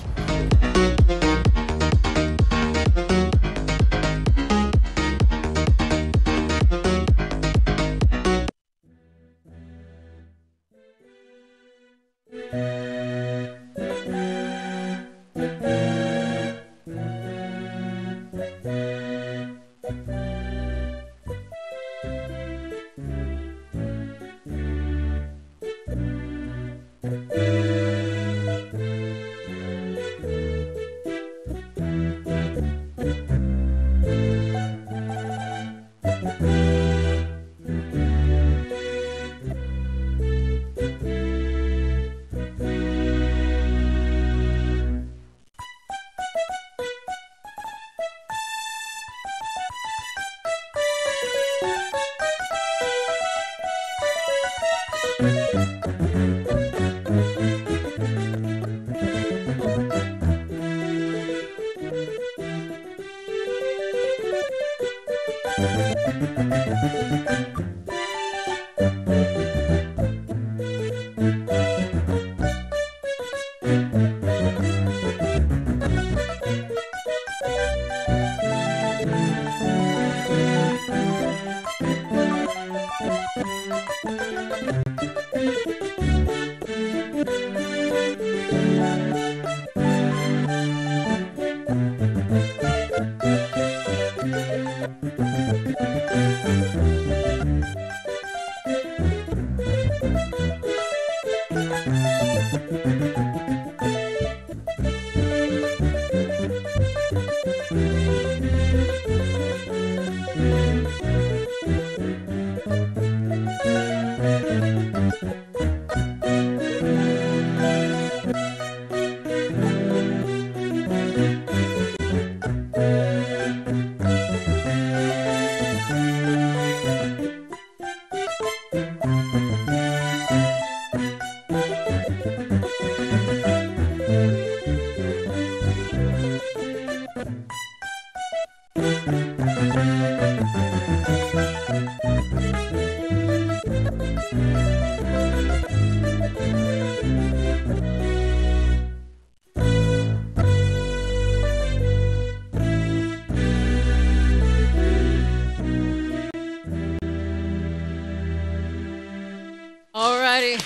Alrighty.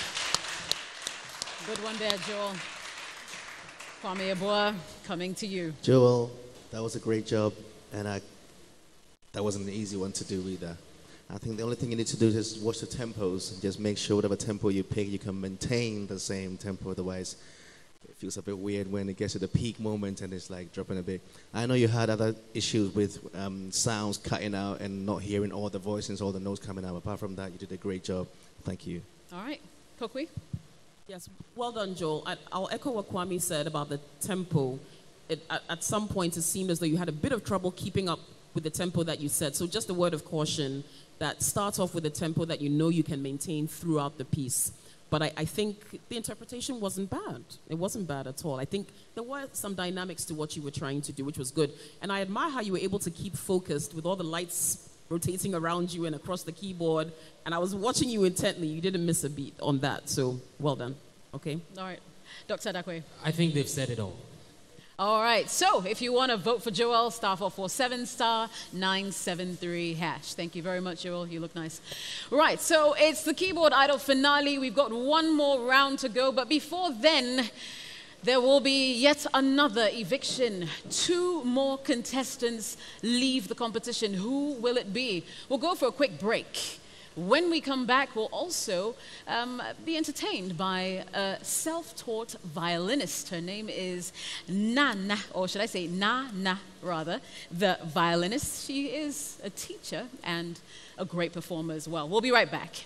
Good one there, Joel. Kwame Yeboah, coming to you. Joel, that was a great job, and that wasn't an easy one to do either. I think the only thing you need to do is just watch the tempos and just make sure whatever tempo you pick, you can maintain the same tempo. Otherwise, it feels a bit weird when it gets to the peak moment and it's like dropping a bit. I know you had other issues with sounds cutting out and not hearing all the voices, all the notes coming out. Apart from that, you did a great job. Thank you. All right. Kokwe? Yes, well done, Joel. I'll echo what Kwame said about the tempo. At some point, it seemed as though you had a bit of trouble keeping up with the tempo that you set. So just a word of caution that starts off with a tempo that you know you can maintain throughout the piece. But I think the interpretation wasn't bad. It wasn't bad at all. I think there were some dynamics to what you were trying to do, which was good. And I admire how you were able to keep focused with all the lights rotating around you and across the keyboard. And I was watching you intently. You didn't miss a beat on that. So well done. Okay? All right. Dr. Adakwe. I think they've said it all. All right. So if you want to vote for Joel, *447 *973 #. Thank you very much, Joel. You look nice. Right. So it's the Keyboard Idol finale. We've got one more round to go. But before then, there will be yet another eviction. 2 more contestants leave the competition. Who will it be? We'll go for a quick break. When we come back, we'll also be entertained by a self-taught violinist. Her name is Nana, or should I say Nana, rather, the violinist. She is a teacher and a great performer as well. We'll be right back.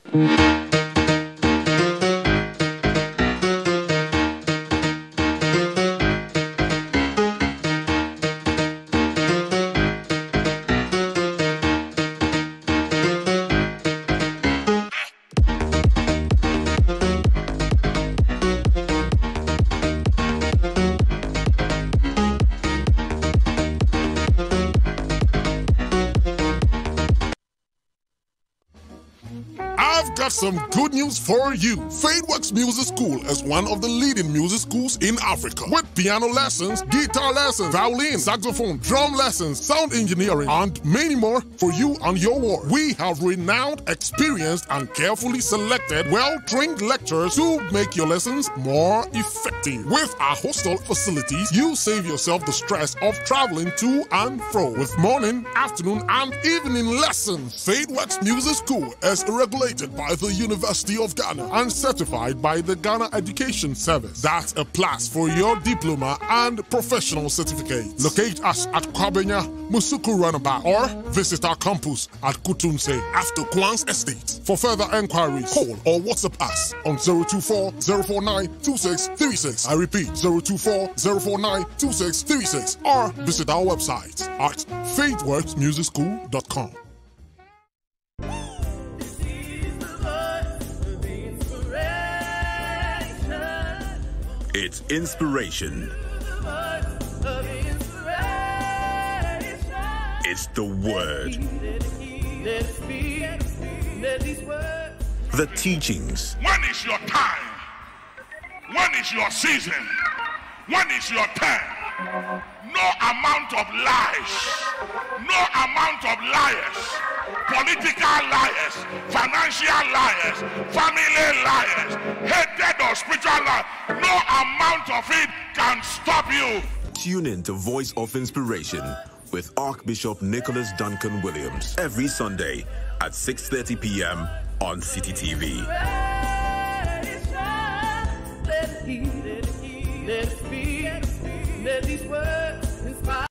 Some good news for you. FadeWorks Music School is one of the leading music schools in Africa with piano lessons, guitar lessons, violin, saxophone, drum lessons, sound engineering, and many more for you and your ward. We have renowned, experienced, and carefully selected, well-trained lecturers to make your lessons more effective. With our hostel facilities, you save yourself the stress of traveling to and fro with morning, afternoon, and evening lessons. FadeWorks Music School is regulated by the University of Ghana and certified by the Ghana Education Service. That's a plus for your diploma and professional certificate. Locate us at Kwabenya, Musuku Runabout, or visit our campus at Kutunse after Kwans Estate. For further enquiries, call or WhatsApp us on 024-049-2636. I repeat, 024-049-2636, or visit our website at faithworksmusicschool.com. It's inspiration. It's the word. The teachings. When is your time? When is your season? When is your turn? No amount of lies, no amount of liars, political liars, financial liars, family liars, hatred or spiritual liars, no amount of it can stop you. Tune in to Voice of Inspiration with Archbishop Nicholas Duncan Williams every Sunday at 6:30 p.m. on City TV. Let these words inspire.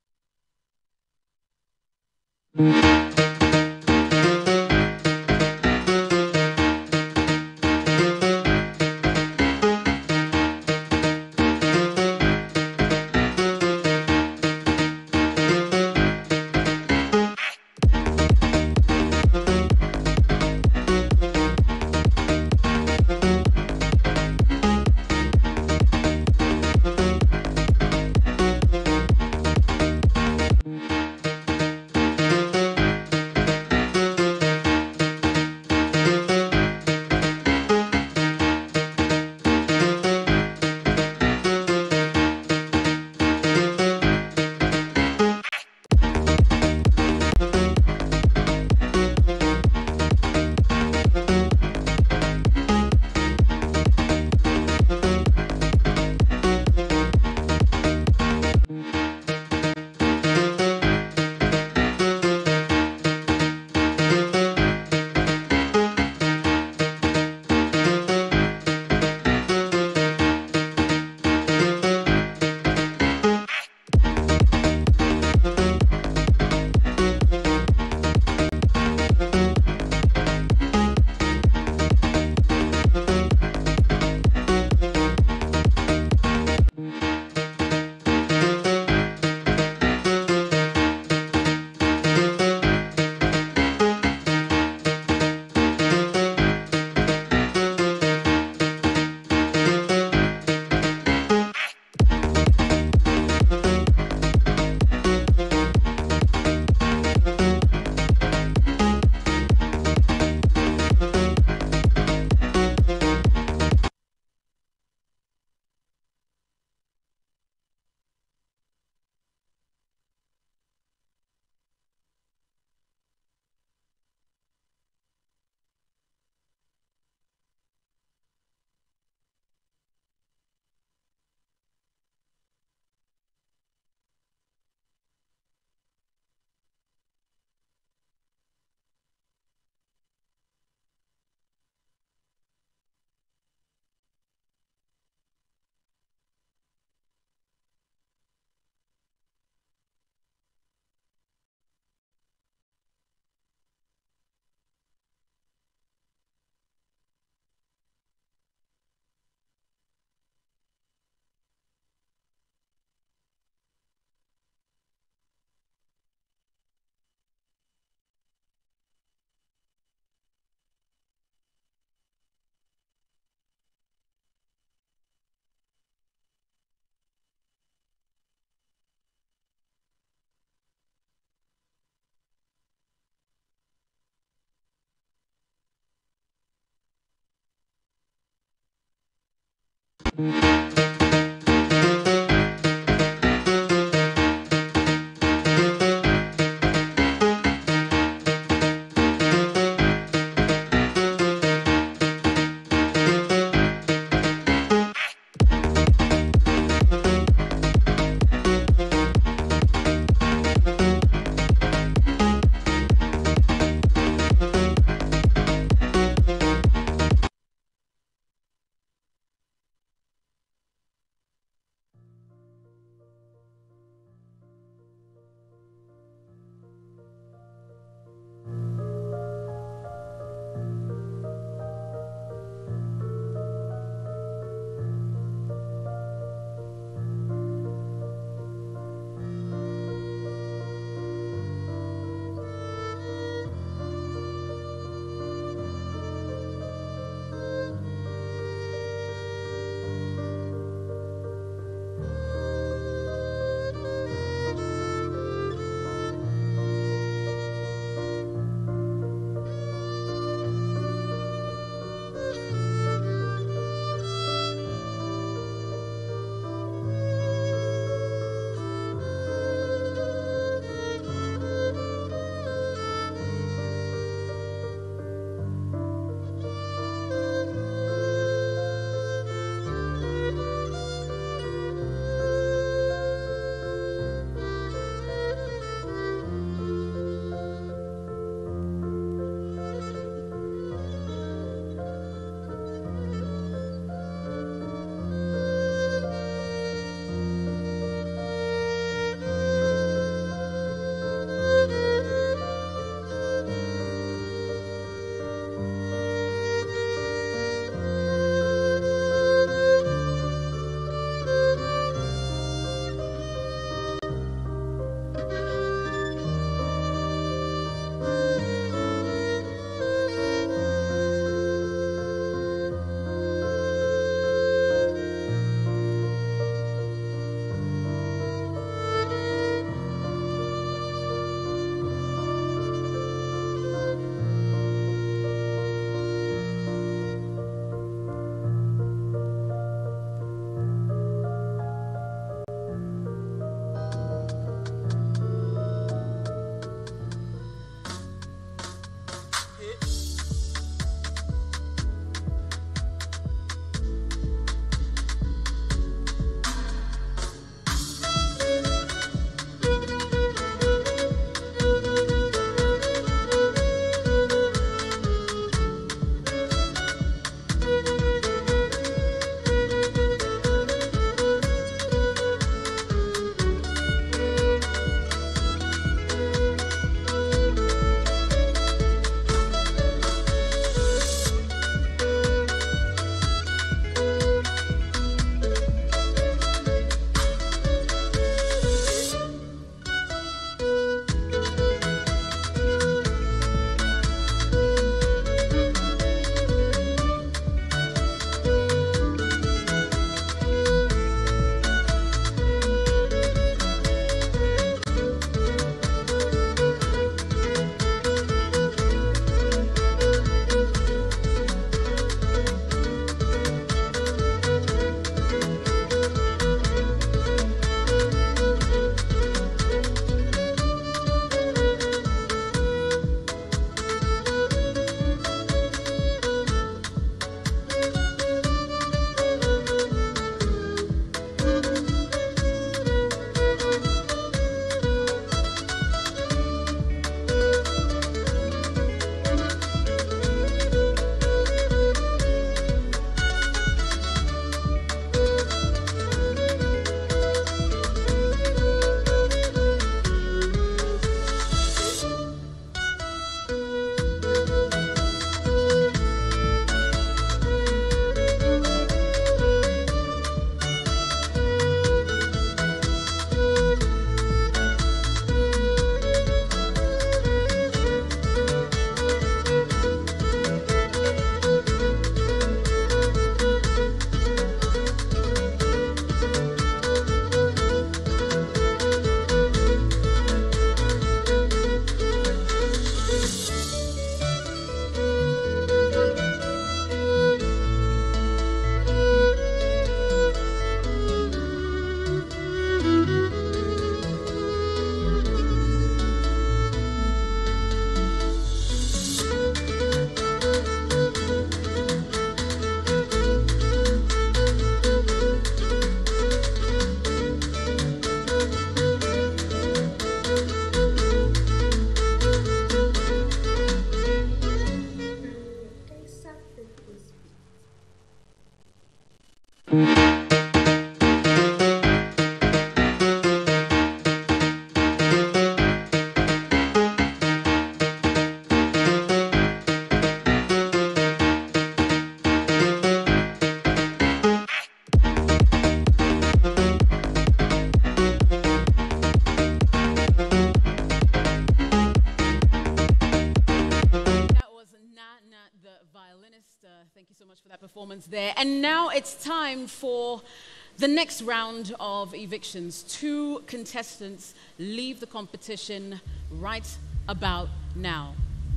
there. And now it's time for the next round of evictions. 2 contestants leave the competition right about now.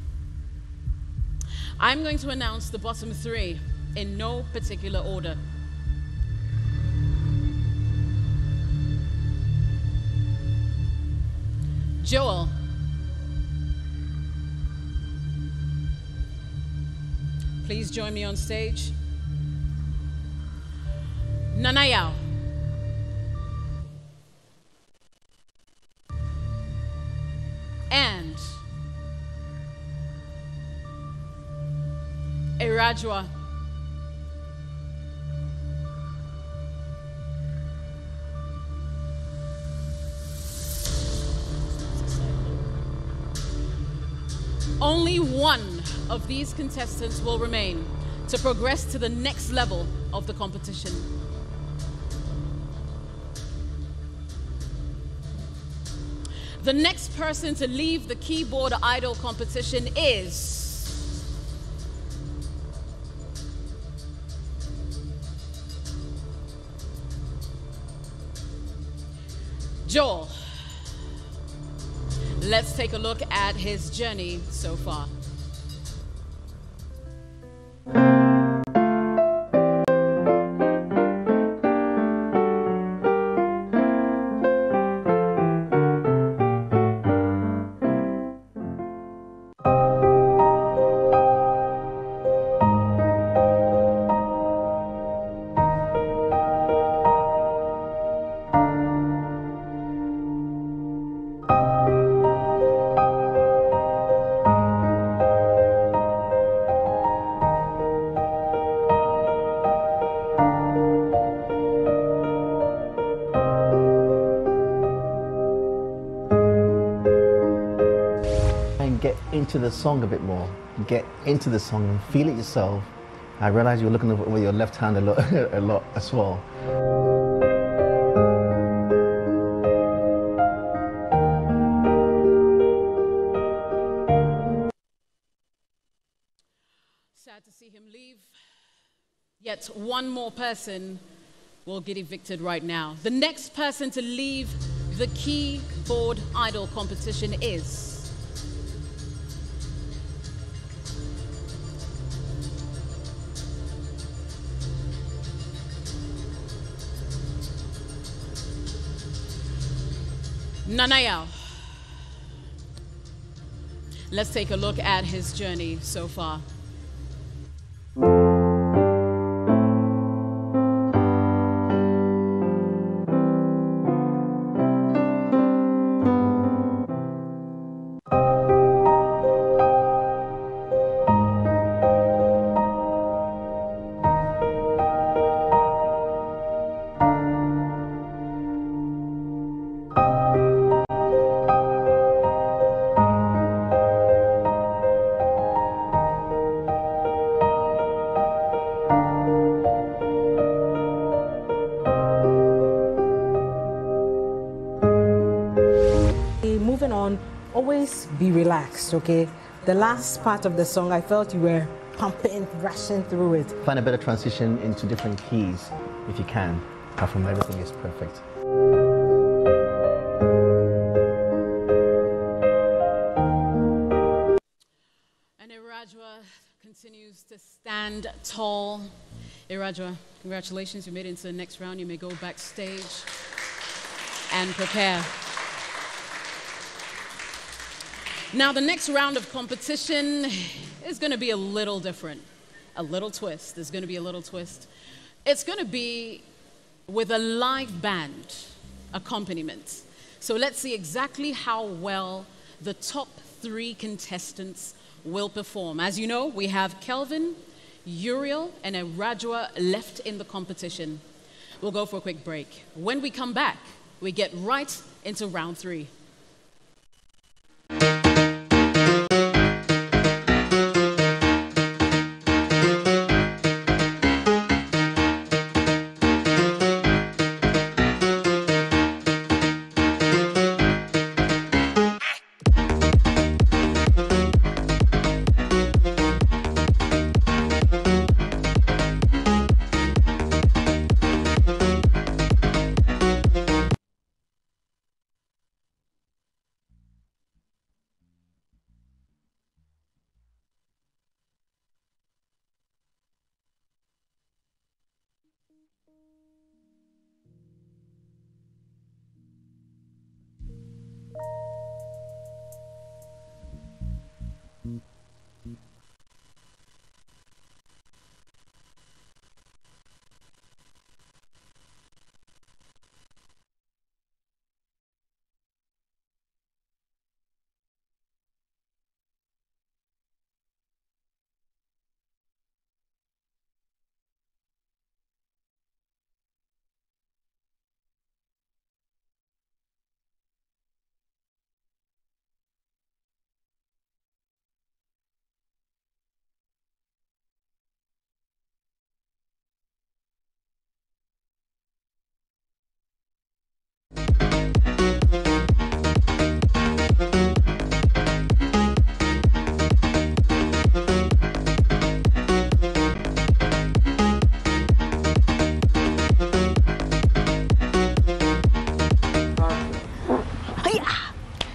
I'm going to announce the bottom 3 in no particular order. Joel. Please join me on stage. Nanayao. And Irajwa. Only one of these contestants will remain to progress to the next level of the competition. The next person to leave the Keyboard Idol competition is Joel. Let's take a look at his journey so far. Into the song a bit more, get into the song and feel it yourself. I realized you were looking with your left hand a lot as well. Sad to see him leave. Yet one more person will get evicted right now. The next person to leave the Keyboard Idol competition is Nanayao. Let's take a look at his journey so far. Always be relaxed, okay? The last part of the song, I felt you were pumping, rushing through it. Find a better transition into different keys if you can. Apart from everything is perfect. And Irajwa continues to stand tall. Irajwa, congratulations, you made it into the next round. You may go backstage and prepare. Now, the next round of competition is going to be a little different, a little twist. There's going to be a little twist. It's going to be with a live band accompaniment. So let's see exactly how well the top 3 contestants will perform. As you know, we have Kelvin, Uriel, and Irajwa left in the competition. We'll go for a quick break. When we come back, we get right into round 3.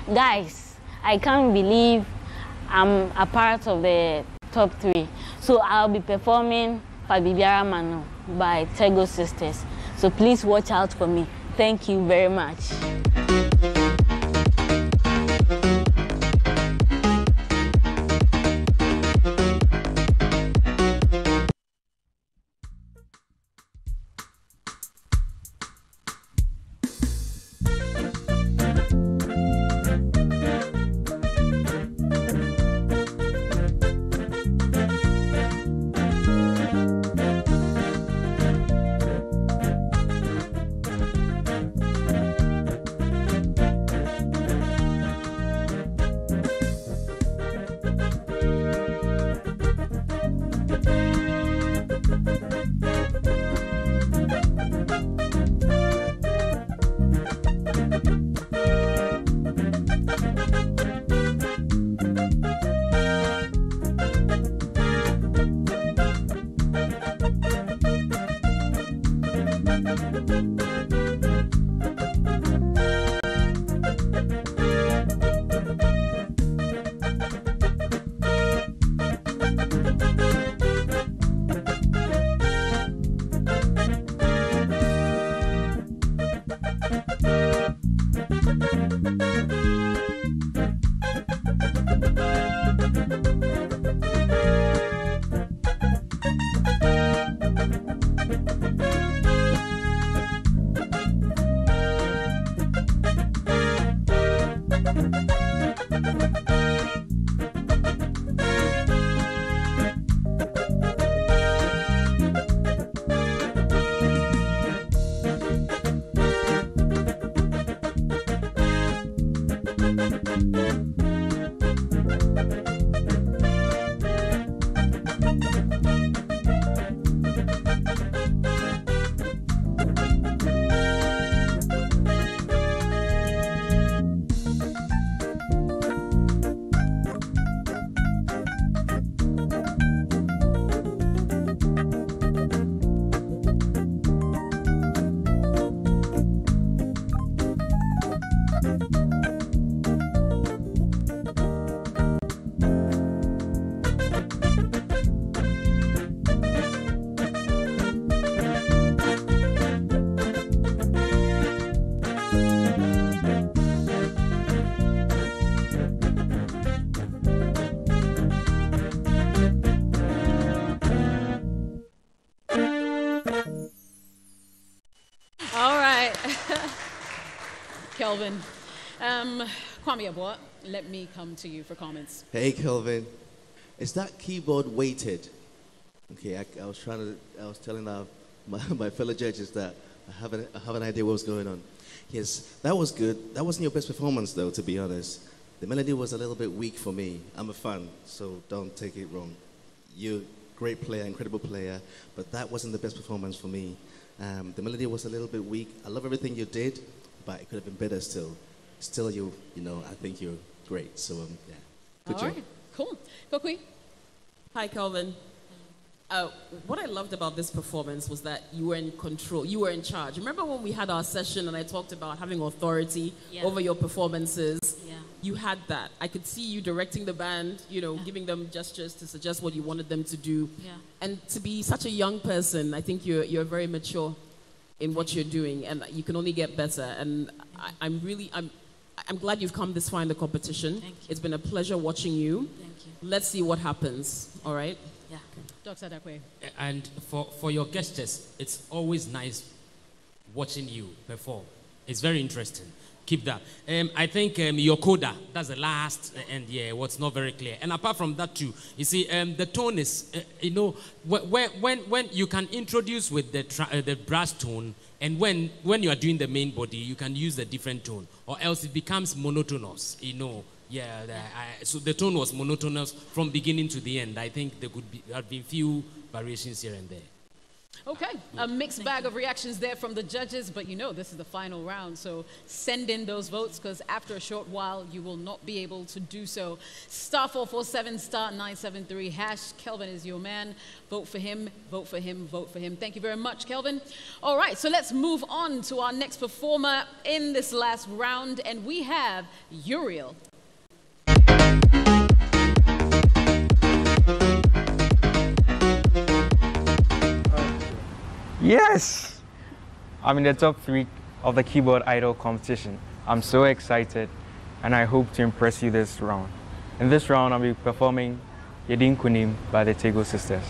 Guys, I can't believe I'm a part of the top 3. So I'll be performing Fabibiara Mano by Tego Sisters. So please watch out for me. Thank you very much. Kelvin. Kwame Abua, let me come to you for comments. Hey, Kelvin. Is that keyboard weighted? Okay, I was telling my fellow judges that I have an idea what was going on. Yes, that was good. That wasn't your best performance, though, to be honest. The melody was a little bit weak for me. I'm a fan, so don't take it wrong. You're a great player, incredible player, but that wasn't the best performance for me. The melody was a little bit weak. I love everything you did, but it could have been better still. Still, you know, I think you're great. So, yeah, good job. All right, cool. Kokui. Hi, Kelvin. What I loved about this performance was that you were in control. You were in charge. Remember when we had our session and I talked about having authority over your performances? Yeah. You had that. I could see you directing the band, you know, giving them gestures to suggest what you wanted them to do. Yeah. And to be such a young person, I think you're very mature in what you're doing, and you can only get better. And I'm glad you've come this far in the competition. Thank you. It's been a pleasure watching you. Thank you. Let's see what happens. All right. Yeah. Dr. Dakwe. And for your gestures, it's always nice watching you perform. It's very interesting. Keep that. I think your coda, that's the last, and yeah, what's not very clear. And apart from that too, you see, the tone is, you know, when you can introduce with the brass tone, and when you are doing the main body, you can use the different tone, or else it becomes monotonous, you know. Yeah, so the tone was monotonous from beginning to the end. I think there have been few variations here and there. Okay, a mixed bag of reactions there from the judges, but you know this is the final round, so send in those votes because after a short while you will not be able to do so. Star 447, star 973 hash. Kelvin is your man. Vote for him, vote for him, vote for him. Thank you very much, Kelvin. All right, so let's move on to our next performer in this last round, and we have Uriel. Yes! I'm in the top 3 of the Keyboard Idol competition. I'm so excited and I hope to impress you this round. In this round, I'll be performing Yedin Kunim by the Tego Sisters.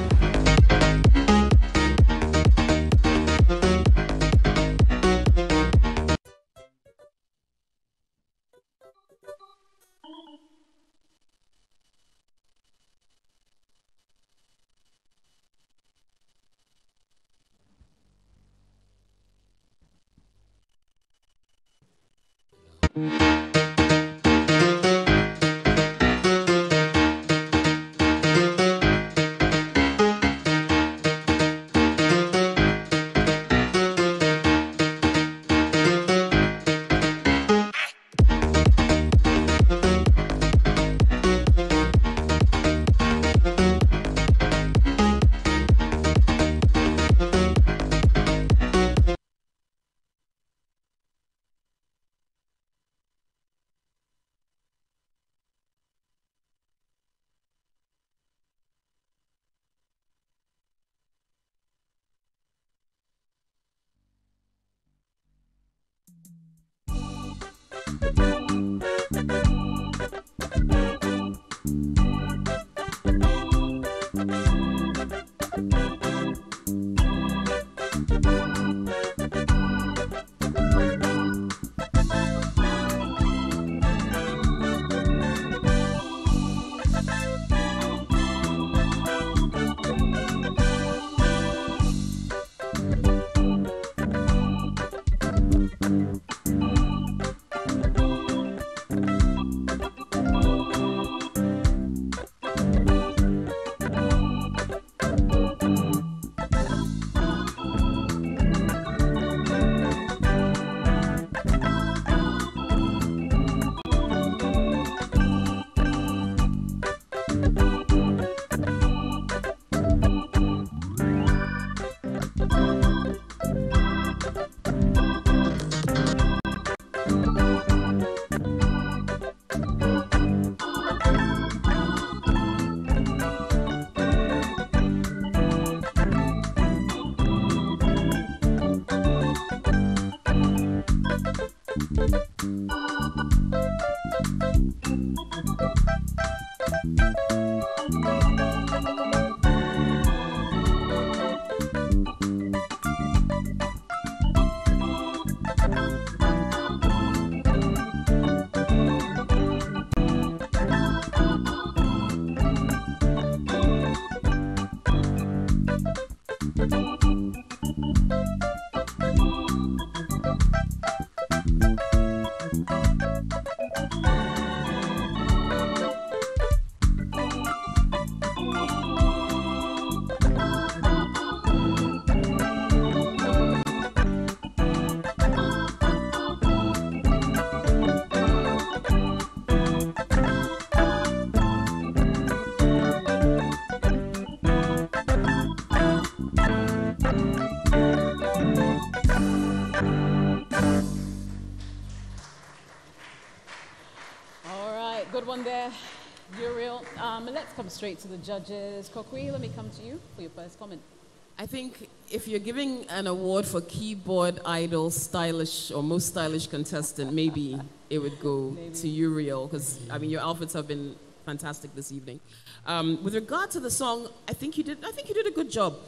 Good one there, Uriel. Let's come straight to the judges. Kokwi, let me come to you for your first comment. I think if you're giving an award for Keyboard Idol stylish or most stylish contestant, maybe it would go to Uriel, because I mean your outfits have been fantastic this evening. With regard to the song, I think you did a good job.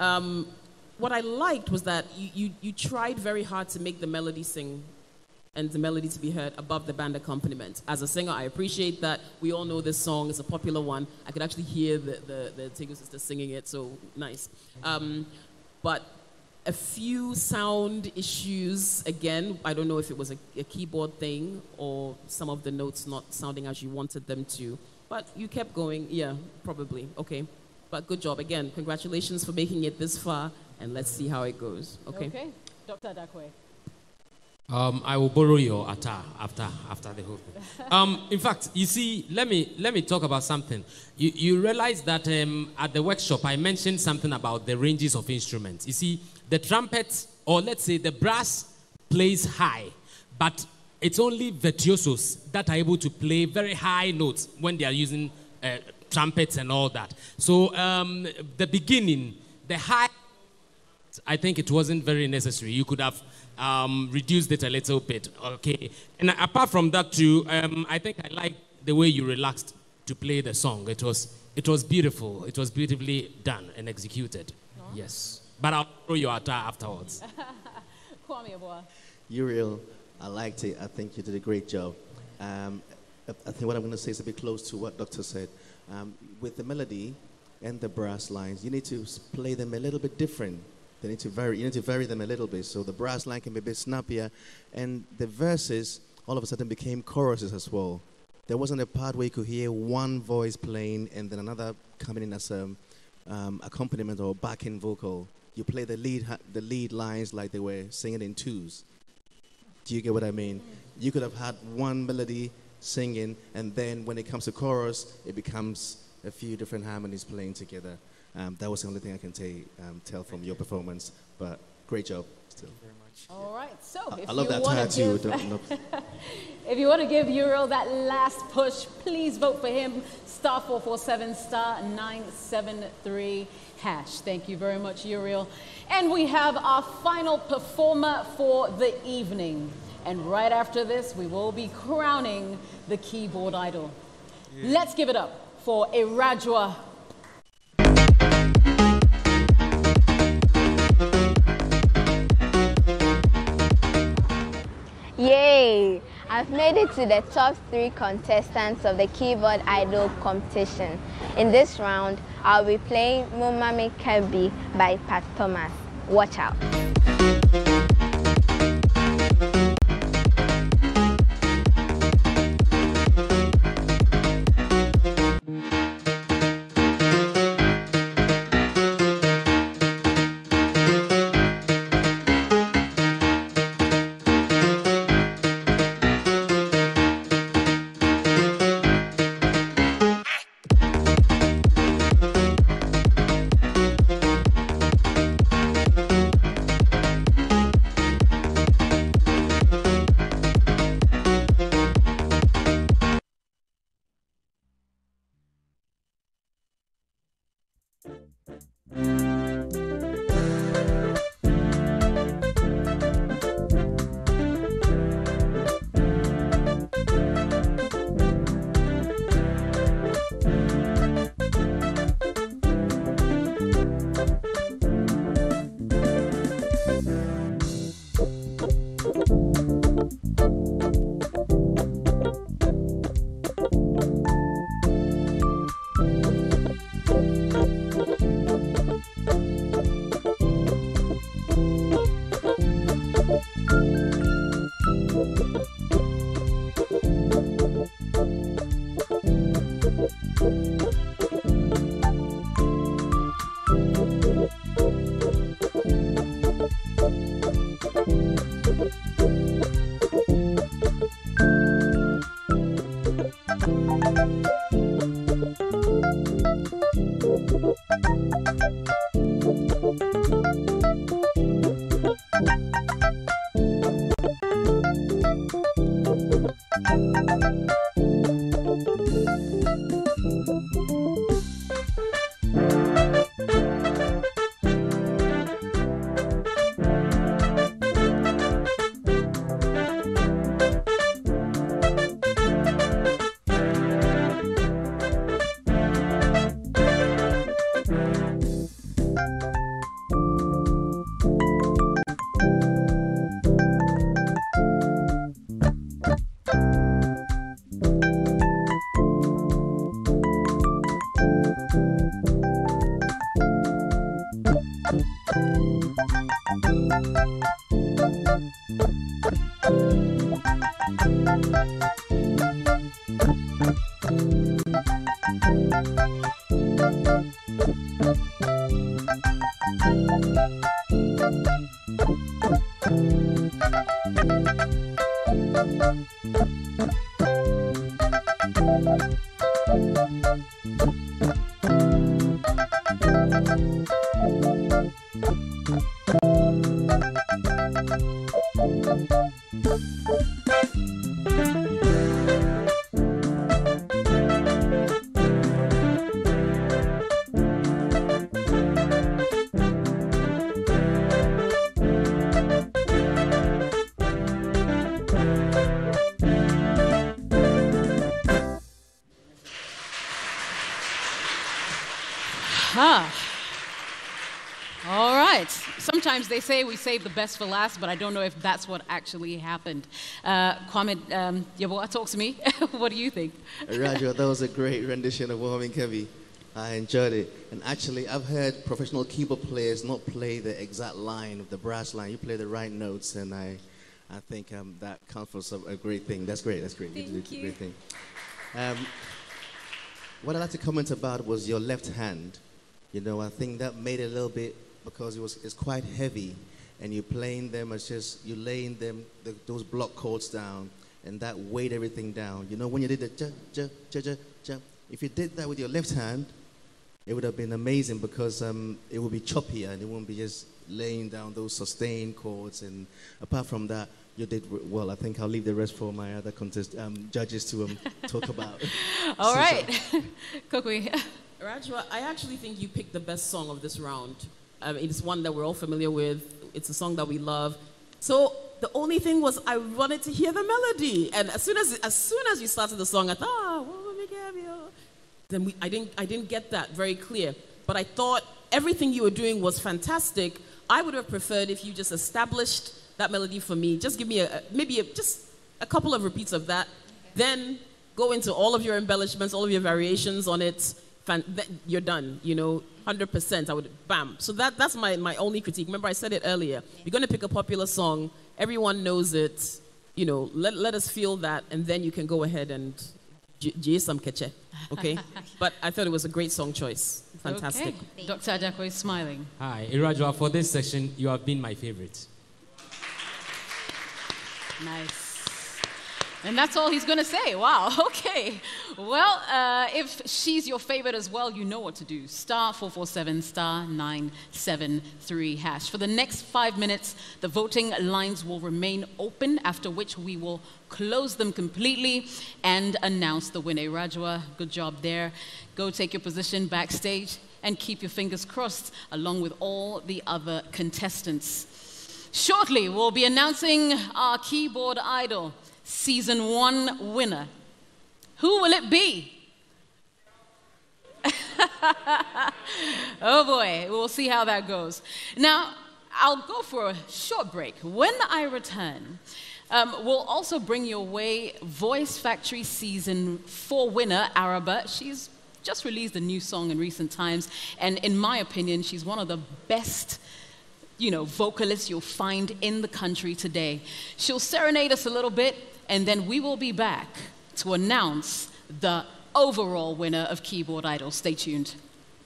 What I liked was that you tried very hard to make the melody sing and the melody to be heard above the band accompaniment. As a singer, I appreciate that. We all know this song. It's a popular one. I could actually hear the Tego Sisters singing it, so nice. But a few sound issues, again, I don't know if it was a keyboard thing or some of the notes not sounding as you wanted them to. But you kept going, yeah, probably, okay. But good job, again, congratulations for making it this far. and let's see how it goes. Okay. Okay, Dr. Adakwe. I will borrow your attire after the whole thing. In fact, you see, let me talk about something. You realize that at the workshop I mentioned something about the ranges of instruments. You see, the trumpet, or let's say the brass, plays high, but it's only virtuosos that are able to play very high notes when they are using trumpets and all that. So the beginning, the high, I think it wasn't very necessary. You could have reduced it a little bit, okay? And apart from that too, I think I like the way you relaxed to play the song. It was beautiful. It was beautifully done and executed. Yes. But I'll throw your attire afterwards. Kwame Aboa. Uriel, I liked it. I think you did a great job. I think what I'm going to say is a bit close to what Doctor said. With the melody and the brass lines, you need to play them a little bit different. You need to vary them a little bit, so the brass line can be a bit snappier, and the verses all of a sudden became choruses as well. There wasn't a part where you could hear one voice playing and then another coming in as accompaniment or backing vocal. You play the lead lines like they were singing in twos. Do you get what I mean? You could have had one melody singing, and then when it comes to chorus, it becomes a few different harmonies playing together. That was the only thing I can tell from your performance, but great job still. Very much. All right, so if I love you that want tattoo. to if you want to give Uriel that last push, please vote for him. Star 447 star 973 hash. Thank you very much, Uriel. And we have our final performer for the evening. And right after this, we will be crowning the keyboard idol. Yeah. Let's give it up for Iradua. Yay! I've made it to the top 3 contestants of the Keyboard Idol competition. In this round, I'll be playing Mumami Kebi by Pat Thomas. Watch out. All right. Sometimes they say we save the best for last, but I don't know if that's what actually happened. Kwame, Yeboah, talk to me. What do you think? Raja, that was a great rendition of Mohamed Kevi. I enjoyed it. And actually, I've heard professional keyboard players not play the exact line of the brass line. You play the right notes, and I think that counts for a great thing. That's great. That's great. Thank you. Great thing. What I'd like to comment about was your left hand. You know, I think that made it a little bit, because it's quite heavy, and you're playing them as just, you're laying them, those block chords down, and that weighed everything down. You know, when you did the ja, ja, ja, ja, ja, if you did that with your left hand, it would have been amazing, because it would be choppier, and it wouldn't be just laying down those sustained chords. And apart from that, you did well. I think I'll leave the rest for my other judges to talk about. All right. Kokwe. Rajwa, I actually think you picked the best song of this round. It's one that we're all familiar with. It's a song that we love. So the only thing was I wanted to hear the melody. And as soon as you started the song, I thought, then I didn't get that very clear. But I thought everything you were doing was fantastic. I would have preferred if you just established that melody for me. Just give me just a couple of repeats of that. Then go into all of your embellishments, all of your variations on it. You're done, you know, 100%. I would, bam. So that's my only critique. Remember, I said it earlier. You're going to pick a popular song. Everyone knows it. You know, let us feel that, and then you can go ahead and some keche, okay? But I thought it was a great song choice. Fantastic. Okay. Dr. Adako is smiling. Hi, Irajwa, for this session, you have been my favorite. Nice. And that's all he's going to say. Wow, okay. Well, if she's your favorite as well, you know what to do. *447, *973#. For the next 5 minutes, the voting lines will remain open, after which we will close them completely and announce the winner. Rajwa, good job there. Go take your position backstage and keep your fingers crossed, along with all the other contestants. Shortly, we'll be announcing our Keyboard Idol Season 1 winner. Who will it be? Oh boy, we'll see how that goes. Now, I'll go for a short break. When I return, we'll also bring your way Voice Factory Season 4 winner, Araba. She's just released a new song in recent times, and in my opinion, she's one of the best vocalists you'll find in the country today. She'll serenade us a little bit, and then we will be back to announce the overall winner of Keyboard Idol. Stay tuned.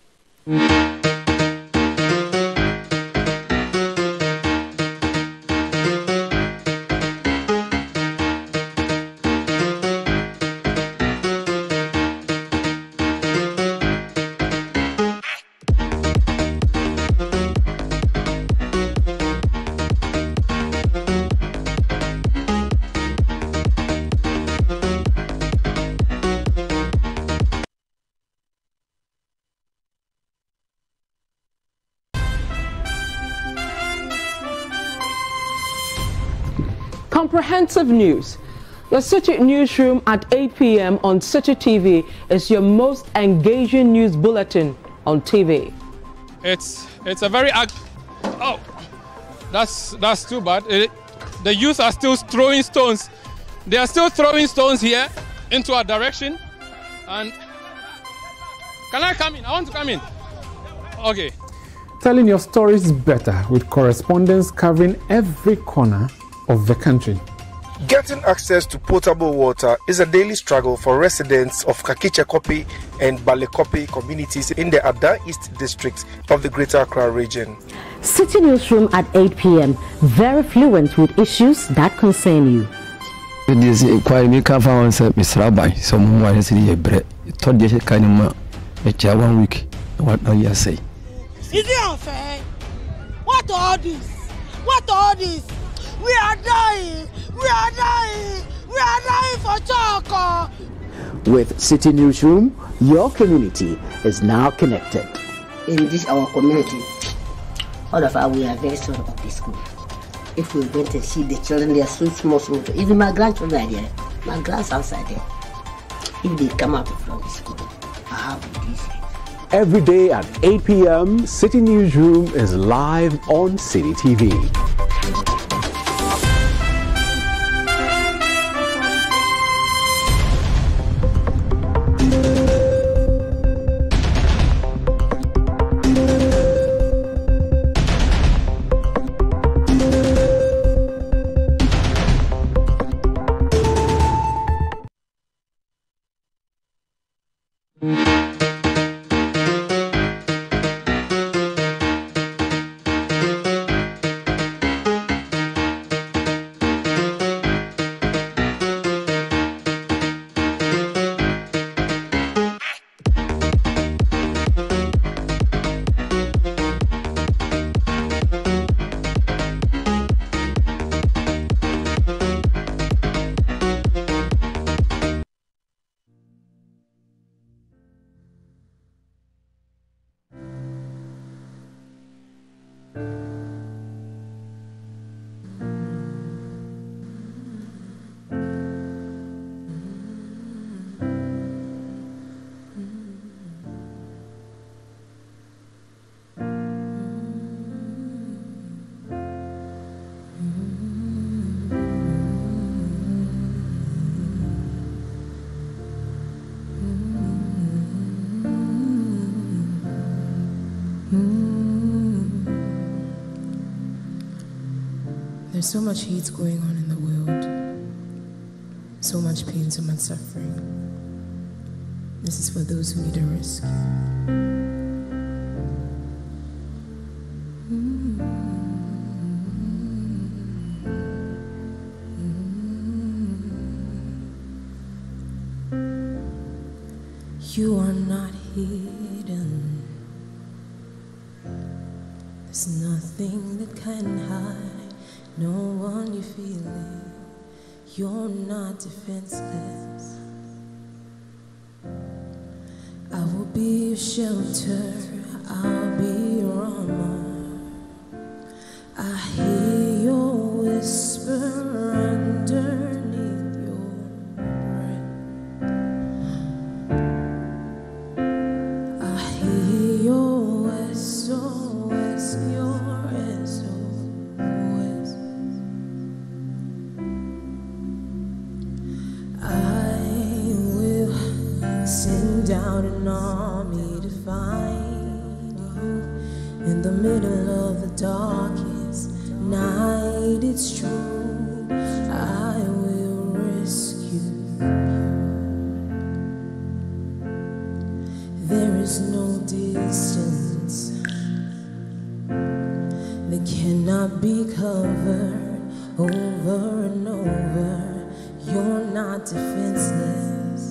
Comprehensive news. Your City Newsroom at 8 p.m. on City TV is your most engaging news bulletin on TV. It's a very oh, that's too bad. The youth are still throwing stones. They are still throwing stones here into our direction. And can I come in? I want to come in. Okay. Telling your stories better with correspondence covering every corner of the country. Getting access to potable water is a daily struggle for residents of Kakichekopi and Balekopi communities in the Ada East district of the Greater Accra region. City Newsroom at 8 p.m. Very fluent with issues that concern you. This quite me come from Miss Rabbi, some one is a bread. You told you kind of a 1 week. What do you say? Is it unfair? What all this? What all this? We are dying! We are dying! We are dying for chocolate! With City Newsroom, your community is now connected. In this our community, all of us we are very sorry about this school. If we went and see the children, they are so small. Even my grandchildren are there. My grandsons are there. If they come out from the school, I have this. Every day at 8 p.m., City Newsroom is live on City TV. There's so much hate going on in the world, so much pain, so much suffering. This is for those who need a rescue. You are not hidden. There's nothing that can hide. No one you feel it. You're not defenseless. I will be your shelter. I'll be your armor. I hear your whisper underneath your breath. I hear your SOS, your SOS. I will send down an army to find you in the middle of the darkest night. It's true, I will rescue you. There is no distance that cannot be covered over and over. You're not defenseless.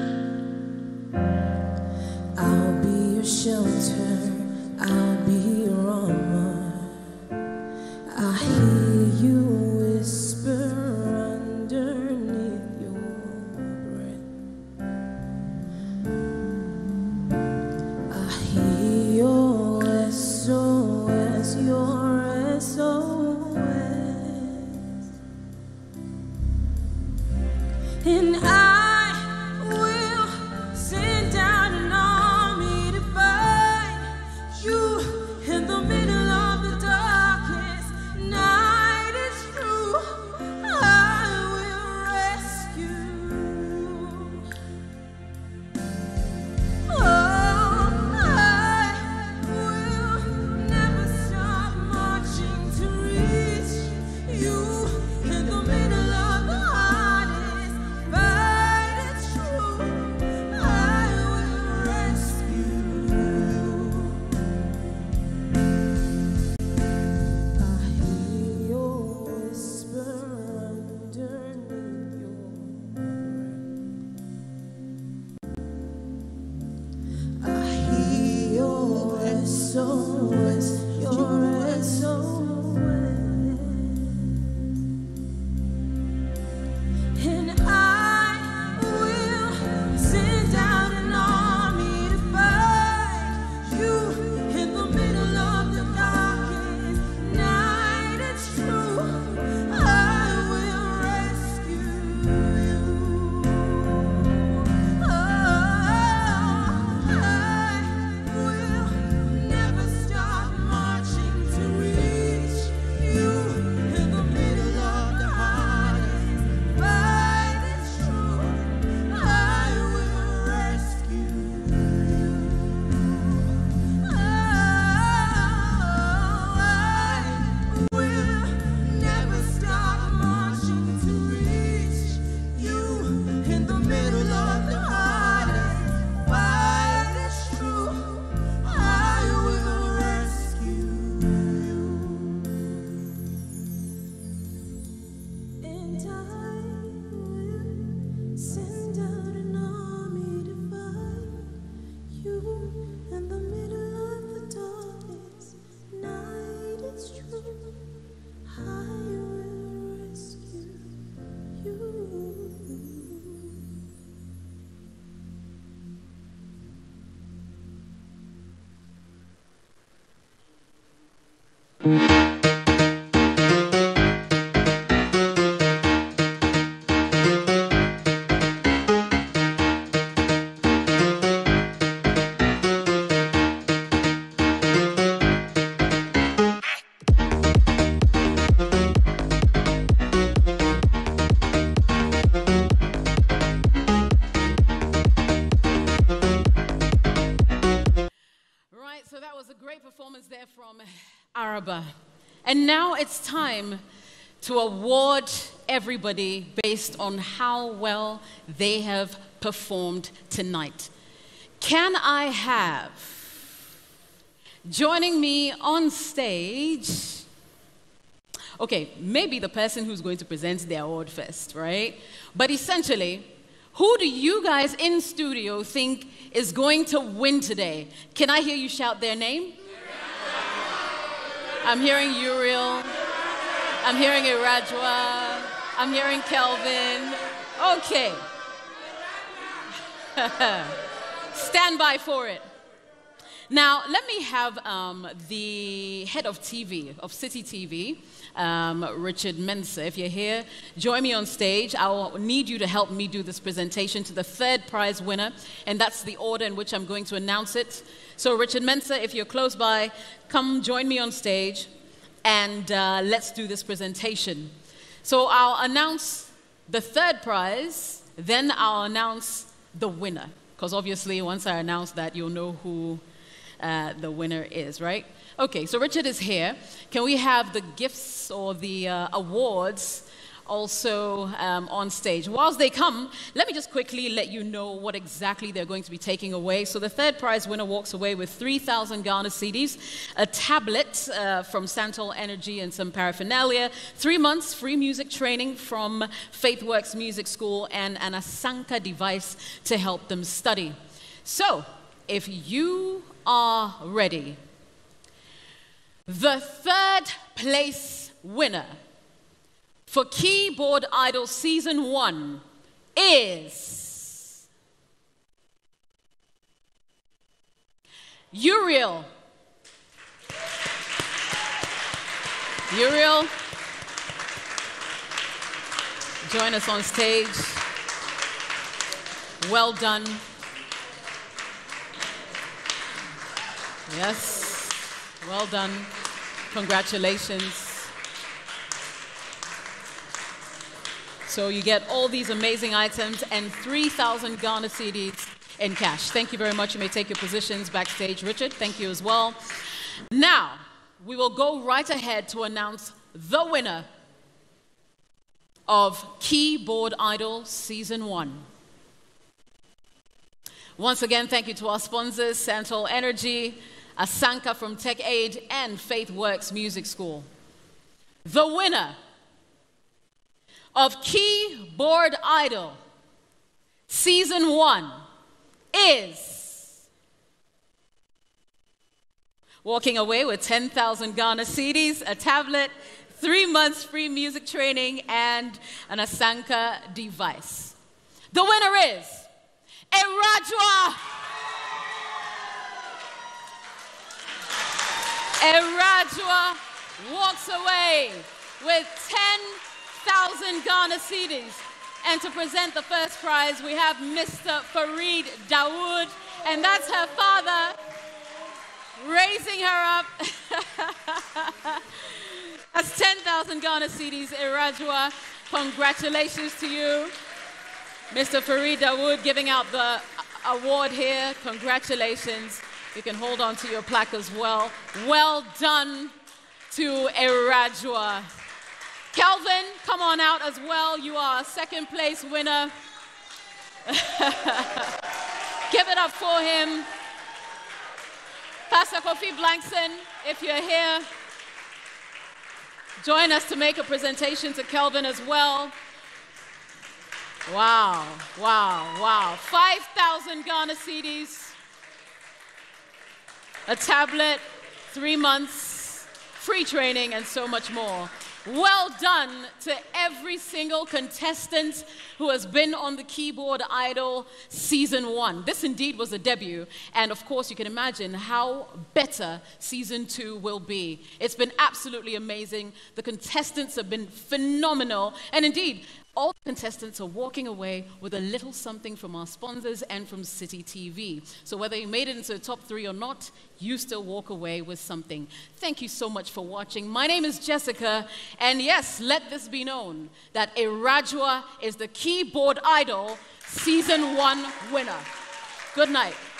I'll be your shelter. I'll be your armor. I hear you whisper underneath your breath. I hear your SOS, your SOS. And I will send down an army to find you in the middle of the darkest night. It's true, I will rescue. Oh, I will never stop marching to reach you in the middle of the hardest fight. Araba. And now it's time to award everybody based on how well they have performed tonight. Can I have, joining me on stage, okay, maybe the person who's going to present the award first, right? But essentially, who do you guys in studio think is going to win today? Can I hear you shout their name? I'm hearing Uriel. I'm hearing Irajwa. I'm hearing Kelvin. Okay. Stand by for it. Now, let me have the head of TV, of City TV, Richard Mensah, if you're here, join me on stage. I'll need you to help me do this presentation to the third prize winner, and that's the order in which I'm going to announce it. So, Richard Mensah, if you're close by, come join me on stage, and let's do this presentation. So, I'll announce the third prize, then I'll announce the winner, because obviously, once I announce that, you'll know who the winner is, right? Okay, so Richard is here. Can we have the gifts or the awards also on stage? Whilst they come, let me just quickly let you know what exactly they're going to be taking away. So the third prize winner walks away with 3,000 Ghana cedis, a tablet from Santol Energy and some paraphernalia, 3 months free music training from FaithWorks Music School, and an Asanka device to help them study. So, if you are ready, the third place winner for Keyboard Idol Season 1 is Uriel. Uriel, join us on stage. Well done. Yes, well done. Congratulations. So you get all these amazing items and 3,000 Ghana cedis in cash. Thank you very much. You may take your positions backstage. Richard, thank you as well. Now, we will go right ahead to announce the winner of Keyboard Idol Season 1. Once again, thank you to our sponsors, Santol Energy, Asanka from TechAid, and FaithWorks Music School. The winner of Keyboard Idol Season 1 is walking away with 10,000 Ghana cedis, a tablet, 3 months free music training, and an Asanka device. The winner is Irajwa. Irajwa walks away with 10,000 Ghana cedis. And to present the first prize, we have Mr. Farid Dawood, and that's her father raising her up. That's 10,000 Ghana cedis, Irajwa. Congratulations to you. Mr. Farid Dawood giving out the award here. Congratulations. You can hold on to your plaque as well. Well done to Irajwa. Kelvin, come on out as well. You are a second place winner. Give it up for him. Pastor Kofi Blankson, if you're here, join us to make a presentation to Kelvin as well. Wow, wow, wow. 5,000 Ghana cedis, a tablet, 3 months, free training, and so much more. Well done to every single contestant who has been on the Keyboard Idol Season 1. This indeed was a debut, and of course you can imagine how better Season 2 will be. It's been absolutely amazing. The contestants have been phenomenal, and indeed, all the contestants are walking away with a little something from our sponsors and from City TV. So whether you made it into the top 3 or not, you still walk away with something. Thank you so much for watching. My name is Jessica, and yes, let this be known that Irajua is the Keyboard Idol Season 1 winner. Good night.